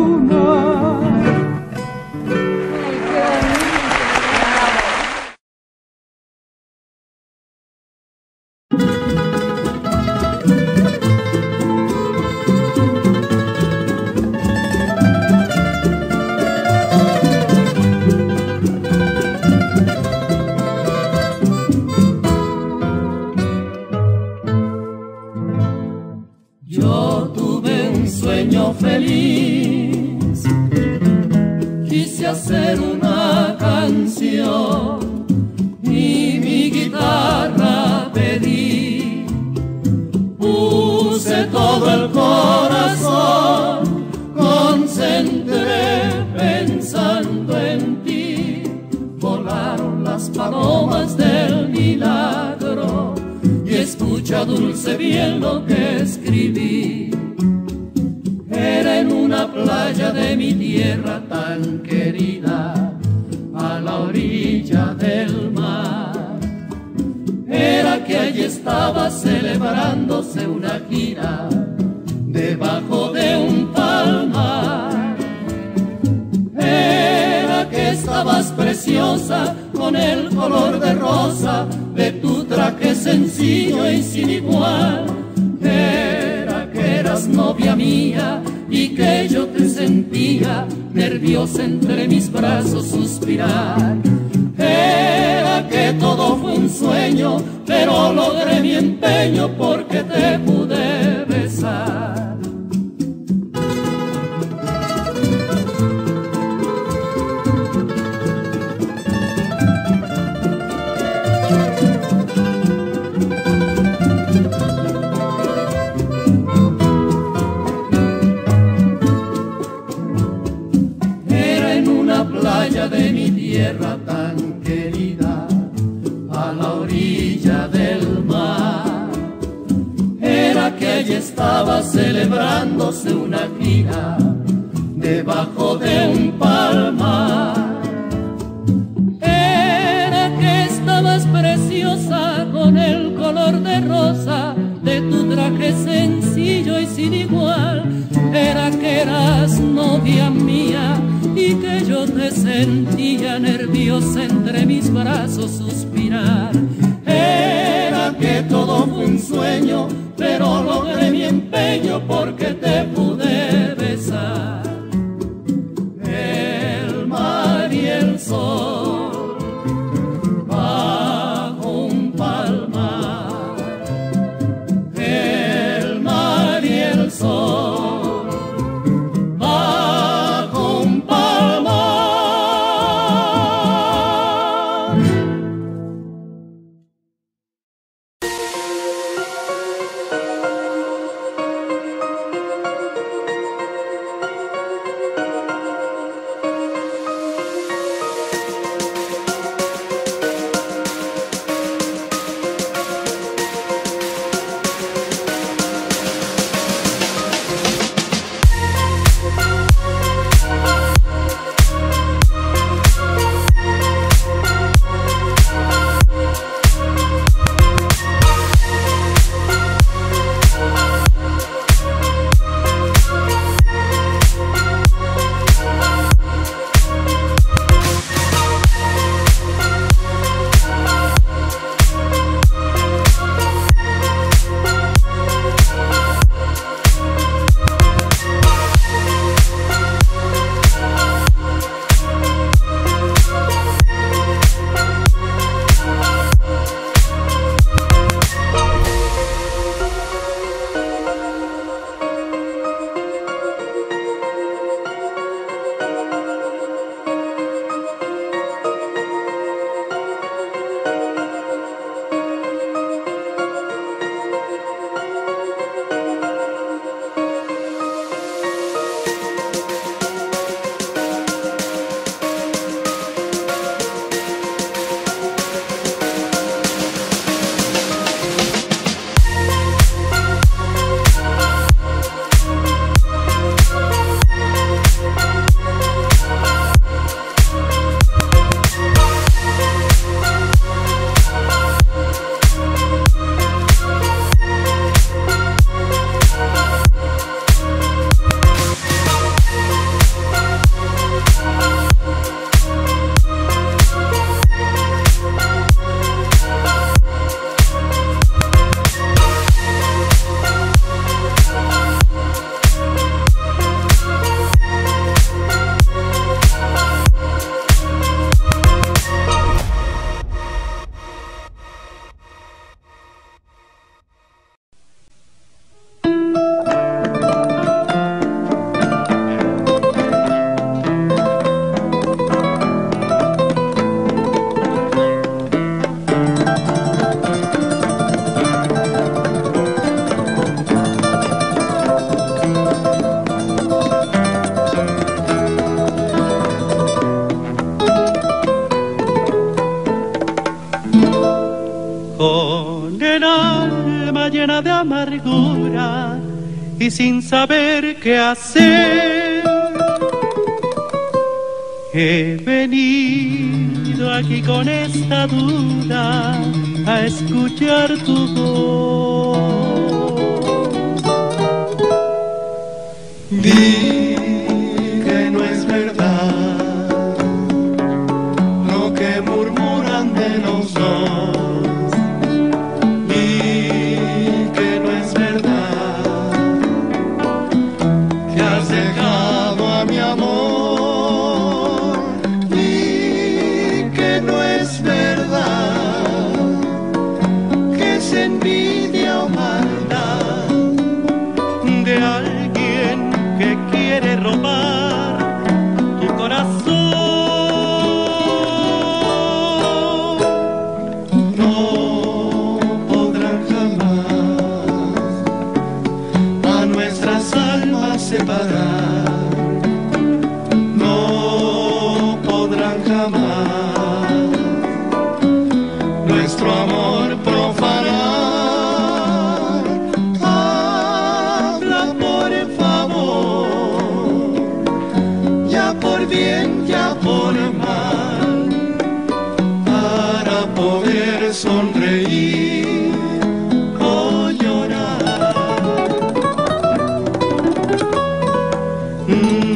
Yo tuve un sueño feliz, quise hacer una canción y mi guitarra pedí. Puse todo el corazón, concentré pensando en ti. Volaron las palomas del milagro y escucha dulce bien lo que escribí. Era en una playa de mi tierra tan querida, a la orilla del mar. Era que allí estaba celebrándose una gira, debajo de un palmar. Era que estabas preciosa con el color de rosa de tu traje sencillo y sin igual. Era que eras novia mía y que yo te sentía nerviosa entre mis brazos suspirar. Era que todo fue un sueño, pero logré mi empeño porque te pude besar. De mi tierra tan querida, a la orilla del mar. Era que allí estaba celebrándose una gira, debajo de un palmar. Era que estabas preciosa con el color de rosa de tu traje sencillo y sin igual. Era que eras novia mía y que yo te sentía nerviosa entre mis brazos suspirar. Era que todo fue un sueño, pero logré mi empeño porque te pude besar. El mar y el sol bajo un palmar. El mar y el sol llena de amargura y sin saber qué hacer. He venido aquí con esta duda a escuchar tu voz. Di que no es verdad lo que murmuran de los dos. Di que no es verdad que has dejado a mi amor. Di que no es verdad que es envidia o maldad de alguien que quiere robar tu corazón. No podrán jamás a nuestras almas separar. No podrán jamás nuestro amor profanar. Habla por favor, ya por bien, ya por mal, para poder sonreír o llorar. Mm.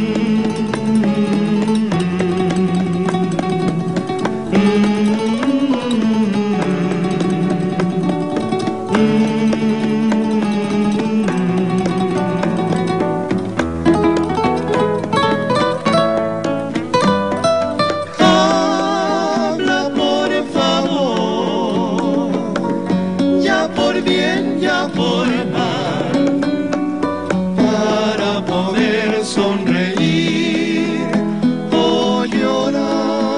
Habla por favor, ya por bien, ya por mal, para poder sonreír o llorar.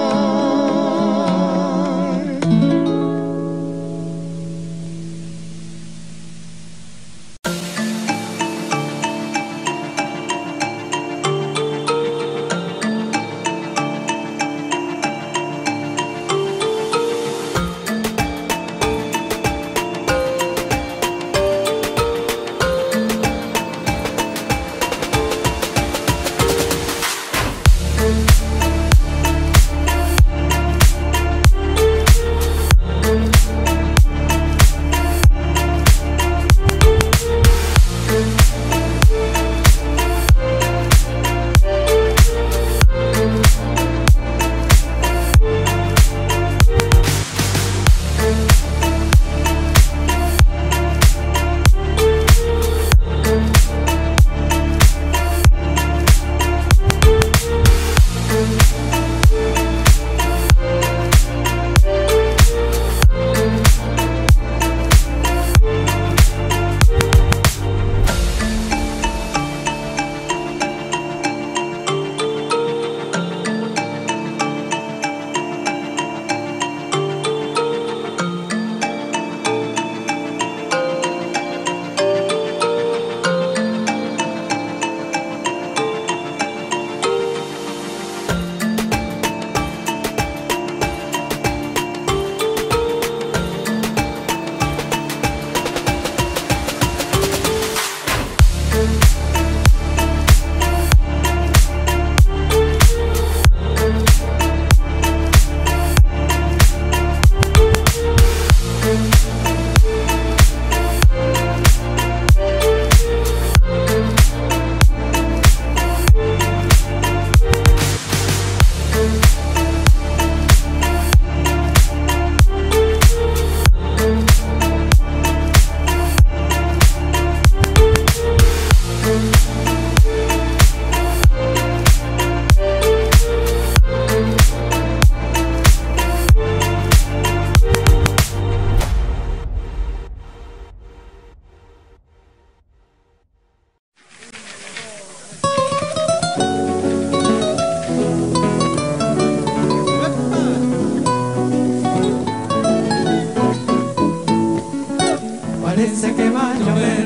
Parece que va a llover,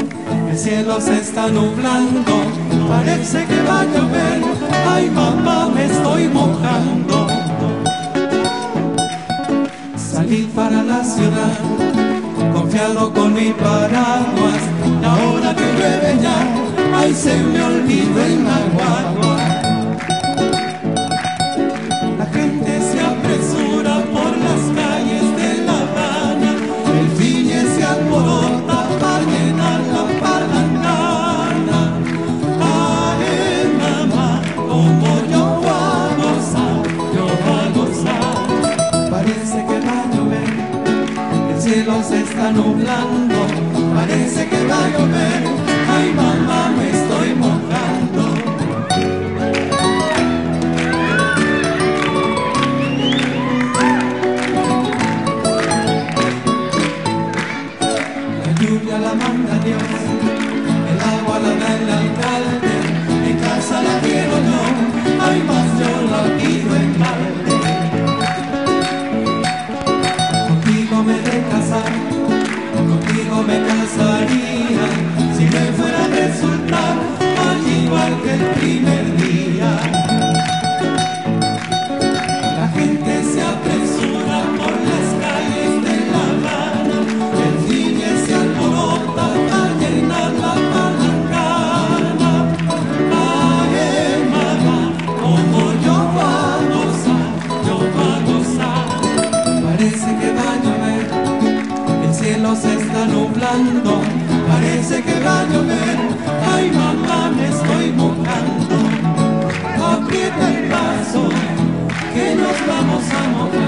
el cielo se está nublando. Parece que va a llover, ay mamá me estoy mojando. Salí para la ciudad confiado con mi paraguas, y ahora que llueve ya, ay, se me olvidó en la guagua. La gente se apresura por las calles de La Habana, el fiñe se alborota para llenar la palangana. Ay, mamá, como yo voy a gozar, yo voy a gozar. Parece que va a llover, el cielo se está nublando, parece que va a llover, ay mamá, me estoy mojando. La lluvia la manda Dios, el agua la da el alcalde, mi casa la quiero yo, ay más yo la pido en balde. Contigo me de casar, contigo me casaría, si me fuera a resultar al igual que el primer día. La gente se apresura por las calles de La Habana, el cine se alborota para llenar la palangana. Ay, mamá, como yo voy a gozar, yo voy a gozar. Parece que va a llover, el cielo se está nublando, parece que va a llover, ay mamá, me estoy mojando. Aprieta el paso, que nos vamos a mojar.